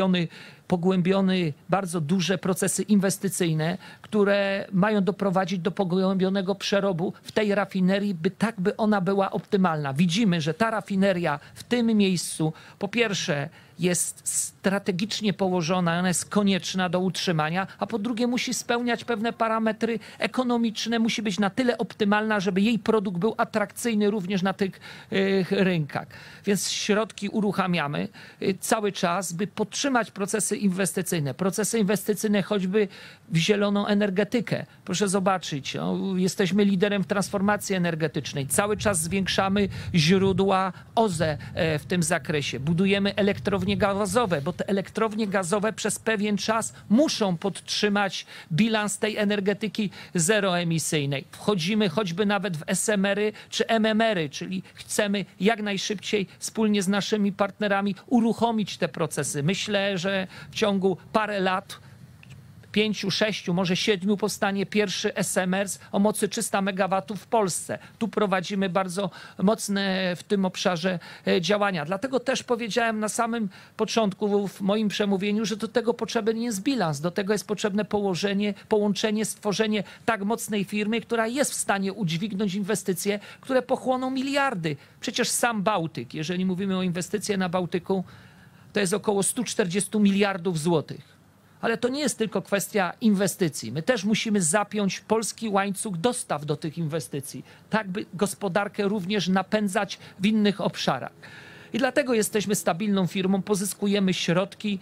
pogłębiony, bardzo duże procesy inwestycyjne, które mają doprowadzić do pogłębionego przerobu w tej rafinerii, by ona była optymalna. Widzimy, że ta rafineria w tym miejscu, po pierwsze, jest strategicznie położona, ona jest konieczna do utrzymania, a po drugie musi spełniać pewne parametry ekonomiczne, musi być na tyle optymalna, żeby jej produkt był atrakcyjny również na tych rynkach. Więc środki uruchamiamy cały czas, by podtrzymać procesy inwestycyjne. Procesy inwestycyjne choćby w zieloną energetykę. Proszę zobaczyć, jesteśmy liderem w transformacji energetycznej. Cały czas zwiększamy źródła OZE w tym zakresie. Budujemy elektrownie gazowe, bo te elektrownie gazowe przez pewien czas muszą podtrzymać bilans tej energetyki zeroemisyjnej. Wchodzimy choćby nawet w SMR-y czy MMR-y, czyli chcemy jak najszybciej wspólnie z naszymi partnerami uruchomić te procesy. Myślę, że w ciągu parę lat 5, 6, może 7 powstanie pierwszy SMR o mocy 300 MW w Polsce. Tu prowadzimy bardzo mocne w tym obszarze działania. Dlatego też powiedziałem na samym początku w moim przemówieniu, że do tego potrzebny jest bilans. Do tego jest potrzebne połączenie, stworzenie tak mocnej firmy, która jest w stanie udźwignąć inwestycje, które pochłoną miliardy. Przecież sam Bałtyk, jeżeli mówimy o inwestycjach na Bałtyku, to jest około 140 miliardów złotych. Ale to nie jest tylko kwestia inwestycji. My też musimy zapiąć polski łańcuch dostaw do tych inwestycji, tak by gospodarkę również napędzać w innych obszarach. I dlatego jesteśmy stabilną firmą, pozyskujemy środki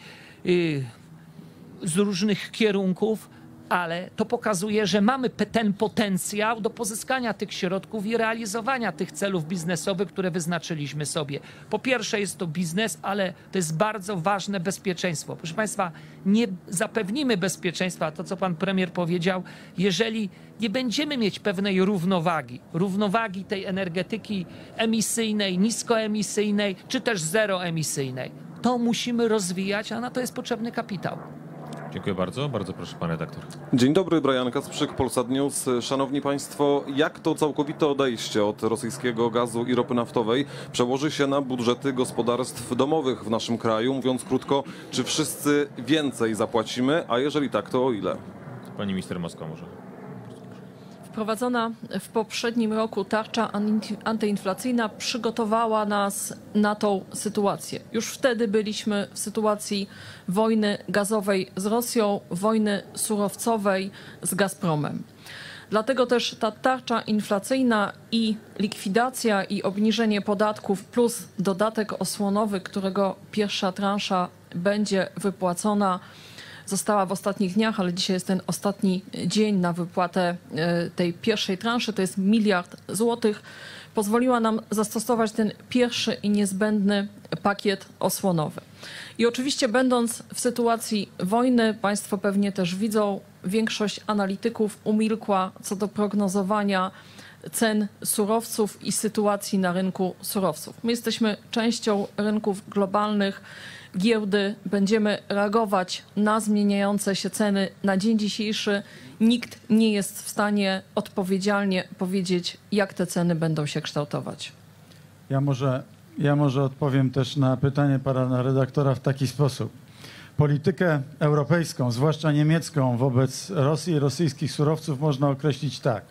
z różnych kierunków, ale to pokazuje, że mamy ten potencjał do pozyskania tych środków i realizowania tych celów biznesowych, które wyznaczyliśmy sobie. Po pierwsze jest to biznes, ale to jest bardzo ważne bezpieczeństwo. Proszę Państwa, nie zapewnimy bezpieczeństwa, to co pan premier powiedział, jeżeli nie będziemy mieć pewnej równowagi tej energetyki emisyjnej, niskoemisyjnej, czy też zeroemisyjnej. To musimy rozwijać, a na to jest potrzebny kapitał. Dziękuję bardzo. Bardzo proszę pan redaktor. Dzień dobry, Brian Kasprzyk, Polsat News. Szanowni Państwo, jak to całkowite odejście od rosyjskiego gazu i ropy naftowej przełoży się na budżety gospodarstw domowych w naszym kraju? Mówiąc krótko, czy wszyscy więcej zapłacimy, a jeżeli tak, to o ile? Pani minister Moskwa może. Wprowadzona w poprzednim roku tarcza antyinflacyjna przygotowała nas na tą sytuację. Już wtedy byliśmy w sytuacji wojny gazowej z Rosją, wojny surowcowej z Gazpromem. Dlatego też ta tarcza inflacyjna i likwidacja i obniżenie podatków plus dodatek osłonowy, którego pierwsza transza będzie wypłacona, została w ostatnich dniach, ale dzisiaj jest ten ostatni dzień na wypłatę tej pierwszej transzy, to jest 1 miliard złotych, pozwoliła nam zastosować ten pierwszy i niezbędny pakiet osłonowy. I oczywiście będąc w sytuacji wojny, Państwo pewnie też widzą, większość analityków umilkła co do prognozowania cen surowców i sytuacji na rynku surowców. My jesteśmy częścią rynków globalnych, giełdy, będziemy reagować na zmieniające się ceny. Na dzień dzisiejszy nikt nie jest w stanie odpowiedzialnie powiedzieć, jak te ceny będą się kształtować. Ja może Ja może odpowiem też na pytanie pana redaktora w taki sposób. Politykę europejską, zwłaszcza niemiecką, wobec Rosji i rosyjskich surowców można określić tak.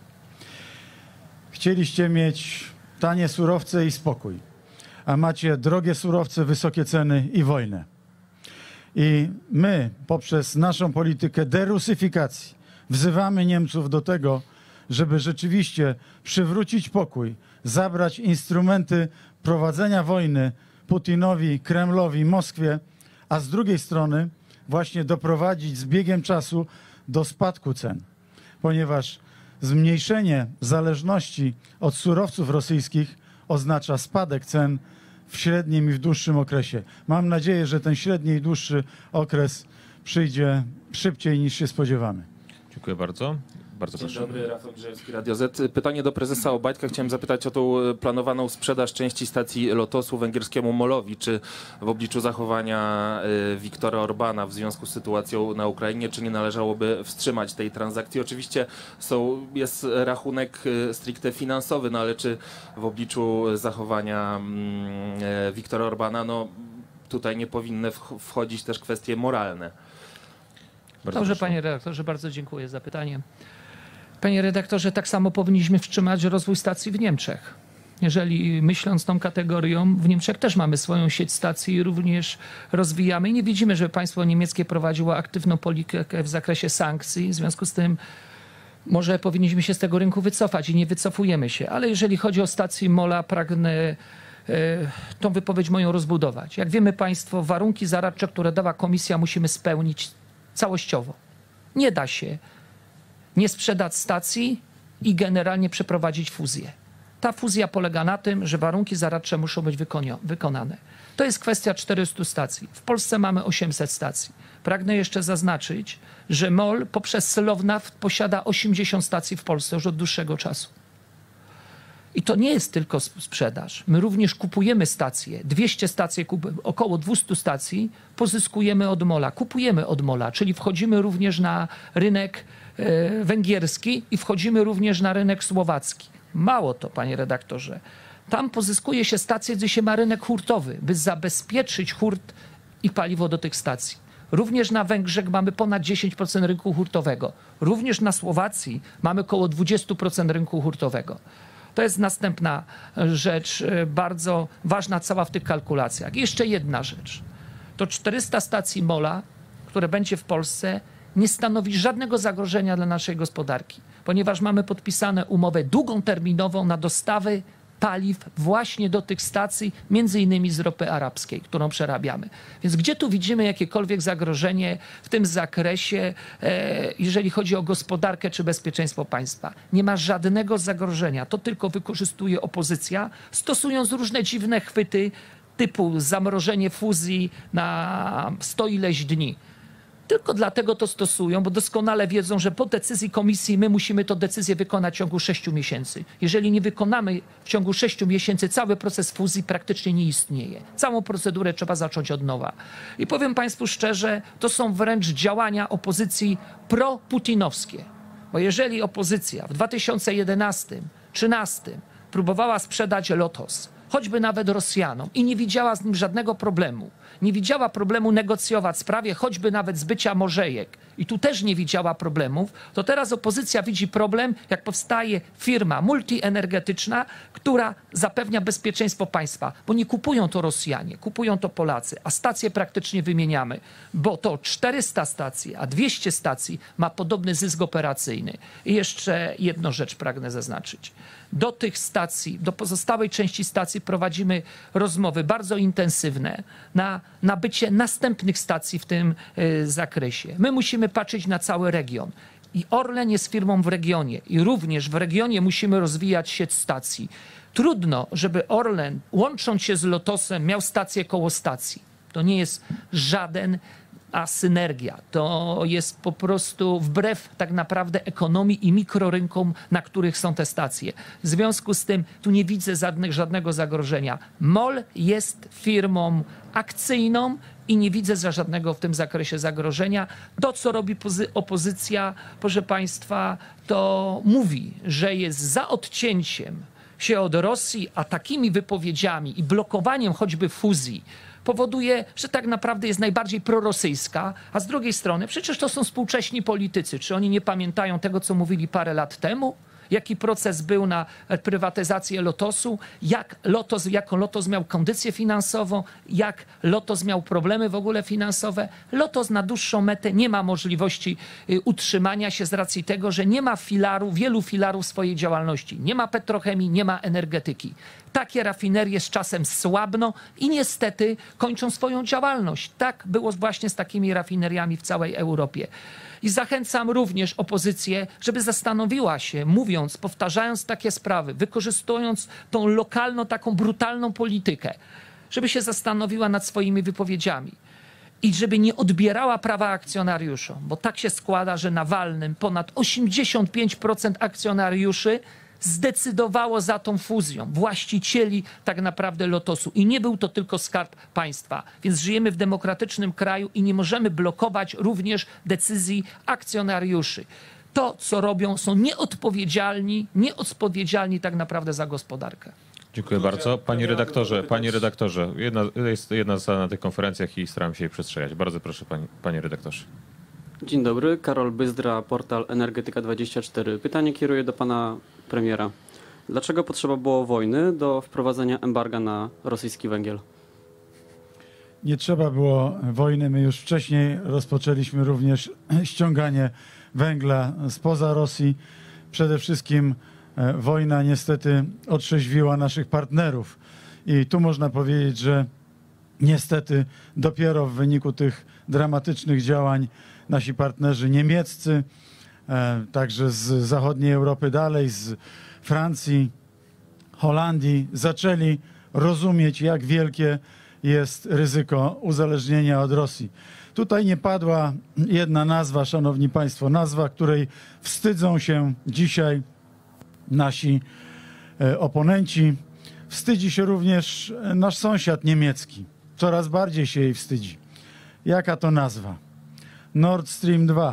Chcieliście mieć tanie surowce i spokój, a macie drogie surowce, wysokie ceny i wojnę. I my poprzez naszą politykę derusyfikacji wzywamy Niemców do tego, żeby rzeczywiście przywrócić pokój, zabrać instrumenty prowadzenia wojny Putinowi, Kremlowi, Moskwie, a z drugiej strony właśnie doprowadzić z biegiem czasu do spadku cen, ponieważ zmniejszenie zależności od surowców rosyjskich oznacza spadek cen w średnim i w dłuższym okresie. Mam nadzieję, że ten średni i dłuższy okres przyjdzie szybciej niż się spodziewamy. Dziękuję bardzo. Bardzo Dzień proszę. dobry, Rafał Grzejewski, Radio Z. Pytanie do prezesa Obajtka. Chciałem zapytać o tą planowaną sprzedaż części stacji Lotosu węgierskiemu MOL-owi. Czy w obliczu zachowania Viktora Orbana w związku z sytuacją na Ukrainie, czy nie należałoby wstrzymać tej transakcji? Oczywiście jest rachunek stricte finansowy, no ale czy w obliczu zachowania Viktora Orbana, no tutaj nie powinny wchodzić też kwestie moralne? Dobrze, panie redaktorze, bardzo dziękuję za pytanie. Panie redaktorze, tak samo powinniśmy wstrzymać rozwój stacji w Niemczech. Jeżeli myśląc tą kategorią, w Niemczech też mamy swoją sieć stacji i również rozwijamy. I nie widzimy, żeby państwo niemieckie prowadziło aktywną politykę w zakresie sankcji. W związku z tym może powinniśmy się z tego rynku wycofać i nie wycofujemy się. Ale jeżeli chodzi o stację MOL-a, pragnę tą wypowiedź moją rozbudować. Jak wiemy państwo, warunki zaradcze, które dała komisja, musimy spełnić całościowo. Nie da się nie sprzedać stacji i generalnie przeprowadzić fuzję. Ta fuzja polega na tym, że warunki zaradcze muszą być wykonane. To jest kwestia 400 stacji. W Polsce mamy 800 stacji. Pragnę jeszcze zaznaczyć, że MOL poprzez Slovnaft posiada 80 stacji w Polsce już od dłuższego czasu. I to nie jest tylko sprzedaż. My również kupujemy stacje. 200 stacji, około 200 stacji pozyskujemy od MOL-a. Kupujemy od MOL-a, czyli wchodzimy również na rynek węgierski i wchodzimy również na rynek słowacki. Mało to, panie redaktorze. Tam pozyskuje się stacje, gdzie się ma rynek hurtowy, by zabezpieczyć hurt i paliwo do tych stacji. Również na Węgrzech mamy ponad 10% rynku hurtowego. Również na Słowacji mamy około 20% rynku hurtowego. To jest następna rzecz, bardzo ważna cała w tych kalkulacjach. I jeszcze jedna rzecz. To 400 stacji MOL-a, które będzie w Polsce, nie stanowi żadnego zagrożenia dla naszej gospodarki, ponieważ mamy podpisane umowę długoterminową na dostawy paliw właśnie do tych stacji, między innymi z ropy arabskiej, którą przerabiamy. Więc gdzie tu widzimy jakiekolwiek zagrożenie w tym zakresie, jeżeli chodzi o gospodarkę czy bezpieczeństwo państwa? Nie ma żadnego zagrożenia. To tylko wykorzystuje opozycja, stosując różne dziwne chwyty typu zamrożenie fuzji na 100 ileś dni. Tylko dlatego to stosują, bo doskonale wiedzą, że po decyzji komisji my musimy tę decyzję wykonać w ciągu 6 miesięcy. Jeżeli nie wykonamy w ciągu 6 miesięcy, cały proces fuzji praktycznie nie istnieje. Całą procedurę trzeba zacząć od nowa. I powiem państwu szczerze, to są wręcz działania opozycji pro-putinowskie. Bo jeżeli opozycja w 2011-2013 próbowała sprzedać Lotos, choćby nawet Rosjanom, i nie widziała z nim żadnego problemu, nie widziała problemu negocjować w sprawie choćby nawet zbycia morzejek i tu też nie widziała problemów, to teraz opozycja widzi problem, jak powstaje firma multienergetyczna, która zapewnia bezpieczeństwo państwa, bo nie kupują to Rosjanie, kupują to Polacy, a stacje praktycznie wymieniamy, bo to 400 stacji, a 200 stacji ma podobny zysk operacyjny. I jeszcze jedną rzecz pragnę zaznaczyć. Do tych stacji, do pozostałej części stacji prowadzimy rozmowy bardzo intensywne na nabycie następnych stacji w tym zakresie. My musimy patrzeć na cały region. I Orlen jest firmą w regionie i również w regionie musimy rozwijać sieć stacji. Trudno, żeby Orlen, łącząc się z Lotosem, miał stację koło stacji. To nie jest żaden synergia. To jest po prostu wbrew tak naprawdę ekonomii i mikrorynkom, na których są te stacje. W związku z tym tu nie widzę żadnego zagrożenia. MOL jest firmą akcyjną i nie widzę żadnego w tym zakresie zagrożenia. To, co robi opozycja, proszę państwa, to mówi, że jest za odcięciem się od Rosji, a takimi wypowiedziami i blokowaniem choćby fuzji powoduje, że tak naprawdę jest najbardziej prorosyjska, a z drugiej strony przecież to są współcześni politycy. Czy oni nie pamiętają tego, co mówili parę lat temu? Jaki proces był na prywatyzację Lotosu, jaką Lotos miał kondycję finansową, jak Lotos miał problemy w ogóle finansowe. Lotos na dłuższą metę nie ma możliwości utrzymania się z racji tego, że nie ma wielu filarów swojej działalności. Nie ma petrochemii, nie ma energetyki. Takie rafinerie z czasem słabną i niestety kończą swoją działalność. Tak było właśnie z takimi rafineriami w całej Europie. I zachęcam również opozycję, żeby zastanowiła się, mówiąc, powtarzając takie sprawy, wykorzystując tą lokalną, taką brutalną politykę, żeby się zastanowiła nad swoimi wypowiedziami i żeby nie odbierała prawa akcjonariuszom, bo tak się składa, że na walnym ponad 85% akcjonariuszy zdecydowało za tą fuzją, właścicieli tak naprawdę Lotosu. I nie był to tylko Skarb Państwa. Więc żyjemy w demokratycznym kraju i nie możemy blokować również decyzji akcjonariuszy. To, co robią, są nieodpowiedzialni tak naprawdę za gospodarkę. Dziękuję bardzo. Panie redaktorze, jest jedna zasada na tych konferencjach i staram się jej przestrzegać. Bardzo proszę, panie redaktorze. Dzień dobry, Karol Byzdra, portal Energetyka24. Pytanie kieruję do pana premiera. Dlaczego potrzeba było wojny do wprowadzenia embarga na rosyjski węgiel? Nie trzeba było wojny. My już wcześniej rozpoczęliśmy również ściąganie węgla spoza Rosji. Przede wszystkim wojna niestety otrzeźwiła naszych partnerów. I tu można powiedzieć, że niestety dopiero w wyniku tych dramatycznych działań nasi partnerzy niemieccy, także z zachodniej Europy dalej, z Francji, Holandii, zaczęli rozumieć, jak wielkie jest ryzyko uzależnienia od Rosji. Tutaj nie padła jedna nazwa, szanowni państwo, nazwa, której wstydzą się dzisiaj nasi oponenci. Wstydzi się również nasz sąsiad niemiecki. Coraz bardziej się jej wstydzi. Jaka to nazwa? Nord Stream 2.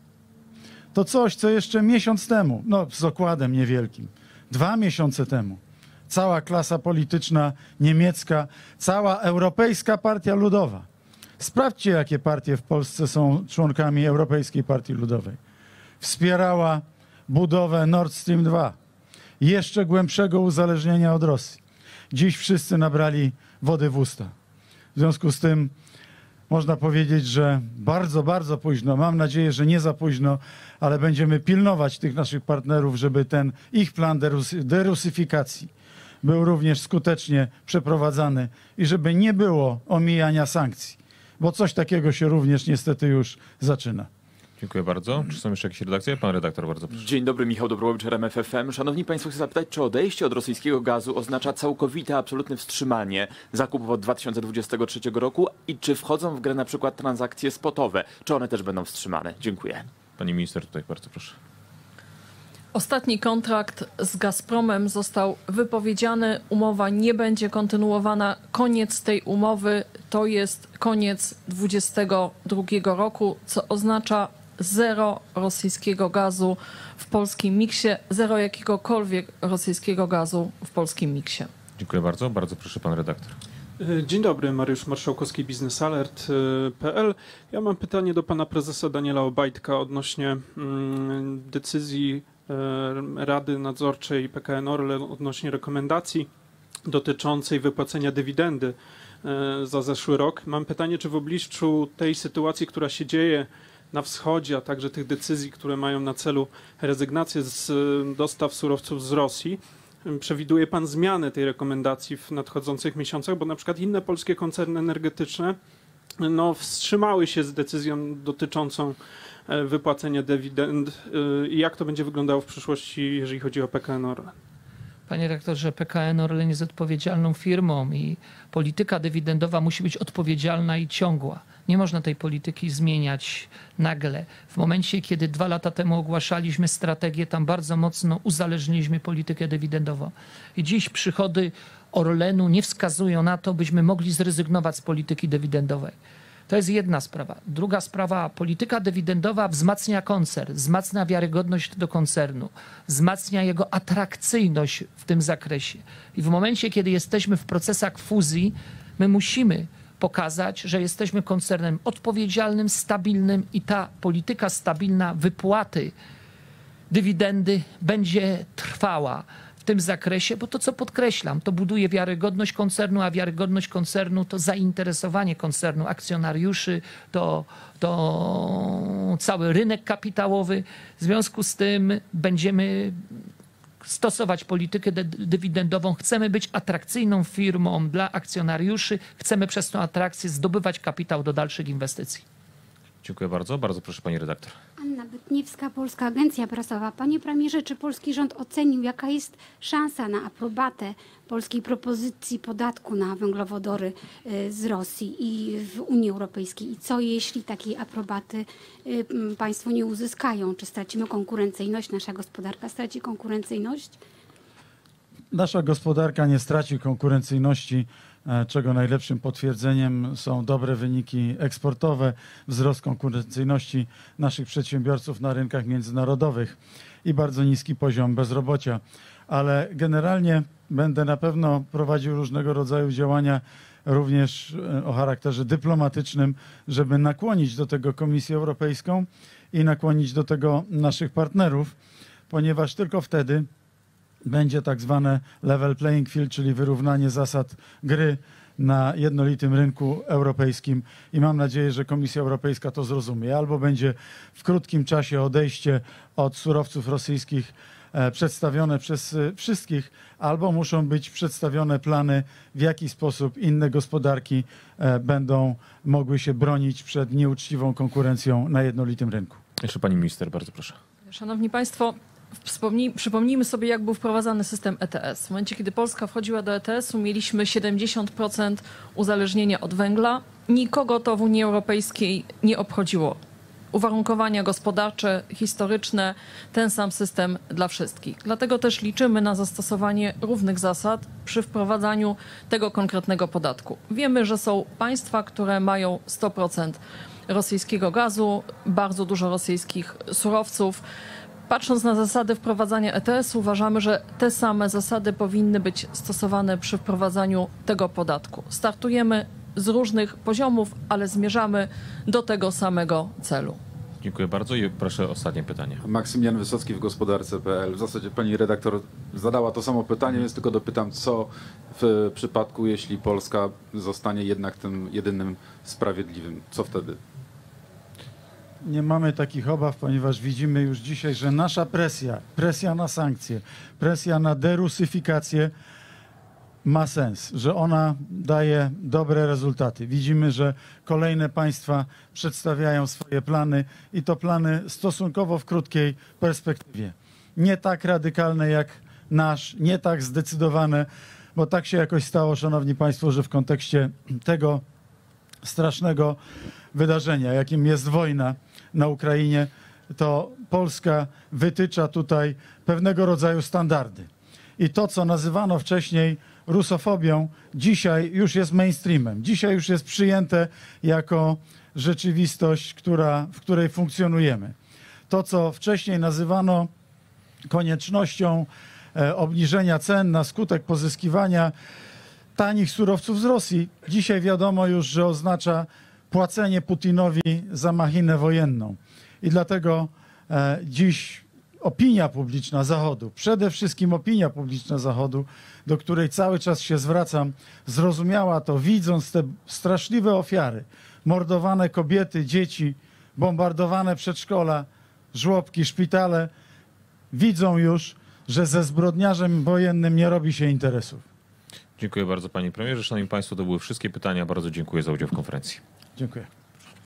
To coś, co jeszcze miesiąc temu, no z okładem niewielkim, 2 miesiące temu, cała klasa polityczna niemiecka, cała Europejska Partia Ludowa. Sprawdźcie, jakie partie w Polsce są członkami Europejskiej Partii Ludowej. Wspierała budowę Nord Stream 2. Jeszcze głębszego uzależnienia od Rosji. Dziś wszyscy nabrali wody w usta. W związku z tym można powiedzieć, że bardzo, bardzo późno, mam nadzieję, że nie za późno, ale będziemy pilnować tych naszych partnerów, żeby ten ich plan derusyfikacji był również skutecznie przeprowadzany i żeby nie było omijania sankcji, bo coś takiego się również niestety już zaczyna. Dziękuję bardzo. Czy są jeszcze jakieś redakcje? Pan redaktor, bardzo proszę. Dzień dobry, Michał Dobrowicz, RMF FM. Szanowni Państwo, chcę zapytać, czy odejście od rosyjskiego gazu oznacza całkowite, absolutne wstrzymanie zakupów od 2023 roku i czy wchodzą w grę na przykład transakcje spotowe? Czy one też będą wstrzymane? Dziękuję. Pani minister, tutaj bardzo proszę. Ostatni kontrakt z Gazpromem został wypowiedziany. Umowa nie będzie kontynuowana. Koniec tej umowy to jest koniec 2022 roku, co oznacza zero rosyjskiego gazu w polskim miksie, zero jakiegokolwiek rosyjskiego gazu w polskim miksie. Dziękuję bardzo. Bardzo proszę, pan redaktor. Dzień dobry, Mariusz Marszałkowski, biznesalert.pl. Ja mam pytanie do pana prezesa Daniela Obajtka odnośnie decyzji Rady Nadzorczej PKN Orlen odnośnie rekomendacji dotyczącej wypłacenia dywidendy za zeszły rok. Mam pytanie, czy w obliczu tej sytuacji, która się dzieje na wschodzie, a także tych decyzji, które mają na celu rezygnację z dostaw surowców z Rosji, przewiduje pan zmianę tej rekomendacji w nadchodzących miesiącach, bo na przykład inne polskie koncerny energetyczne wstrzymały się z decyzją dotyczącą wypłacenia dywidend i jak to będzie wyglądało w przyszłości, jeżeli chodzi o PKN Orlen? Panie rektorze, PKN Orlen jest odpowiedzialną firmą i polityka dywidendowa musi być odpowiedzialna i ciągła. Nie można tej polityki zmieniać nagle. W momencie, kiedy 2 lata temu ogłaszaliśmy strategię, tam bardzo mocno uzależniliśmy politykę dywidendową. I dziś przychody Orlenu nie wskazują na to, byśmy mogli zrezygnować z polityki dywidendowej. To jest jedna sprawa. Druga sprawa, polityka dywidendowa wzmacnia koncern, wzmacnia wiarygodność do koncernu, wzmacnia jego atrakcyjność w tym zakresie. I w momencie, kiedy jesteśmy w procesach fuzji, my musimy pokazać, że jesteśmy koncernem odpowiedzialnym, stabilnym i ta polityka stabilna wypłaty dywidendy będzie trwała w tym zakresie, bo to, co podkreślam, to buduje wiarygodność koncernu, a wiarygodność koncernu to zainteresowanie koncernu, akcjonariuszy, to cały rynek kapitałowy. W związku z tym będziemy stosować politykę dywidendową. Chcemy być atrakcyjną firmą dla akcjonariuszy. Chcemy przez tę atrakcję zdobywać kapitał do dalszych inwestycji. Dziękuję bardzo. Bardzo proszę pani redaktor. Anna Bytniewska, Polska Agencja Prasowa. Panie premierze, czy polski rząd ocenił, jaka jest szansa na aprobatę polskiej propozycji podatku na węglowodory z Rosji i w Unii Europejskiej? I co jeśli takiej aprobaty państwo nie uzyskają? Czy stracimy konkurencyjność? Nasza gospodarka straci konkurencyjność? Nasza gospodarka nie straci konkurencyjności, czego najlepszym potwierdzeniem są dobre wyniki eksportowe, wzrost konkurencyjności naszych przedsiębiorców na rynkach międzynarodowych i bardzo niski poziom bezrobocia. Ale generalnie będę na pewno prowadził różnego rodzaju działania, również o charakterze dyplomatycznym, żeby nakłonić do tego Komisję Europejską i nakłonić do tego naszych partnerów, ponieważ tylko wtedy będzie tak zwane level playing field, czyli wyrównanie zasad gry na jednolitym rynku europejskim i mam nadzieję, że Komisja Europejska to zrozumie. Albo będzie w krótkim czasie odejście od surowców rosyjskich przedstawione przez wszystkich, albo muszą być przedstawione plany, w jaki sposób inne gospodarki będą mogły się bronić przed nieuczciwą konkurencją na jednolitym rynku. Jeszcze pani minister, bardzo proszę. Szanowni Państwo, przypomnijmy sobie, jak był wprowadzany system ETS. W momencie, kiedy Polska wchodziła do ETS-u, mieliśmy 70% uzależnienia od węgla. Nikogo to w Unii Europejskiej nie obchodziło. Uwarunkowania gospodarcze, historyczne, ten sam system dla wszystkich. Dlatego też liczymy na zastosowanie równych zasad przy wprowadzaniu tego konkretnego podatku. Wiemy, że są państwa, które mają 100% rosyjskiego gazu, bardzo dużo rosyjskich surowców. Patrząc na zasady wprowadzania ETS, uważamy, że te same zasady powinny być stosowane przy wprowadzaniu tego podatku. Startujemy z różnych poziomów, ale zmierzamy do tego samego celu. Dziękuję bardzo i proszę ostatnie pytanie. Maksymilian Wysocki w gospodarce.pl. W zasadzie pani redaktor zadała to samo pytanie, więc tylko dopytam, co w przypadku, jeśli Polska zostanie jednak tym jedynym sprawiedliwym. Co wtedy? Nie mamy takich obaw, ponieważ widzimy już dzisiaj, że nasza presja na sankcje, presja na derusyfikację ma sens, że ona daje dobre rezultaty. Widzimy, że kolejne państwa przedstawiają swoje plany i to plany stosunkowo w krótkiej perspektywie. Nie tak radykalne jak nasz, nie tak zdecydowane, bo tak się jakoś stało, szanowni państwo, że w kontekście tego strasznego wydarzenia, jakim jest wojna na Ukrainie, to Polska wytycza tutaj pewnego rodzaju standardy. I to, co nazywano wcześniej rusofobią, dzisiaj już jest mainstreamem. Dzisiaj już jest przyjęte jako rzeczywistość, w której funkcjonujemy. To, co wcześniej nazywano koniecznością obniżenia cen na skutek pozyskiwania tanich surowców z Rosji, dzisiaj wiadomo już, że oznacza płacenie Putinowi za machinę wojenną. I dlatego dziś opinia publiczna Zachodu, przede wszystkim opinia publiczna Zachodu, do której cały czas się zwracam, zrozumiała to, widząc te straszliwe ofiary, mordowane kobiety, dzieci, bombardowane przedszkola, żłobki, szpitale, widzą już, że ze zbrodniarzem wojennym nie robi się interesów. Dziękuję bardzo panie premierze. Szanowni państwo, to były wszystkie pytania. Bardzo dziękuję za udział w konferencji. Dziękuję.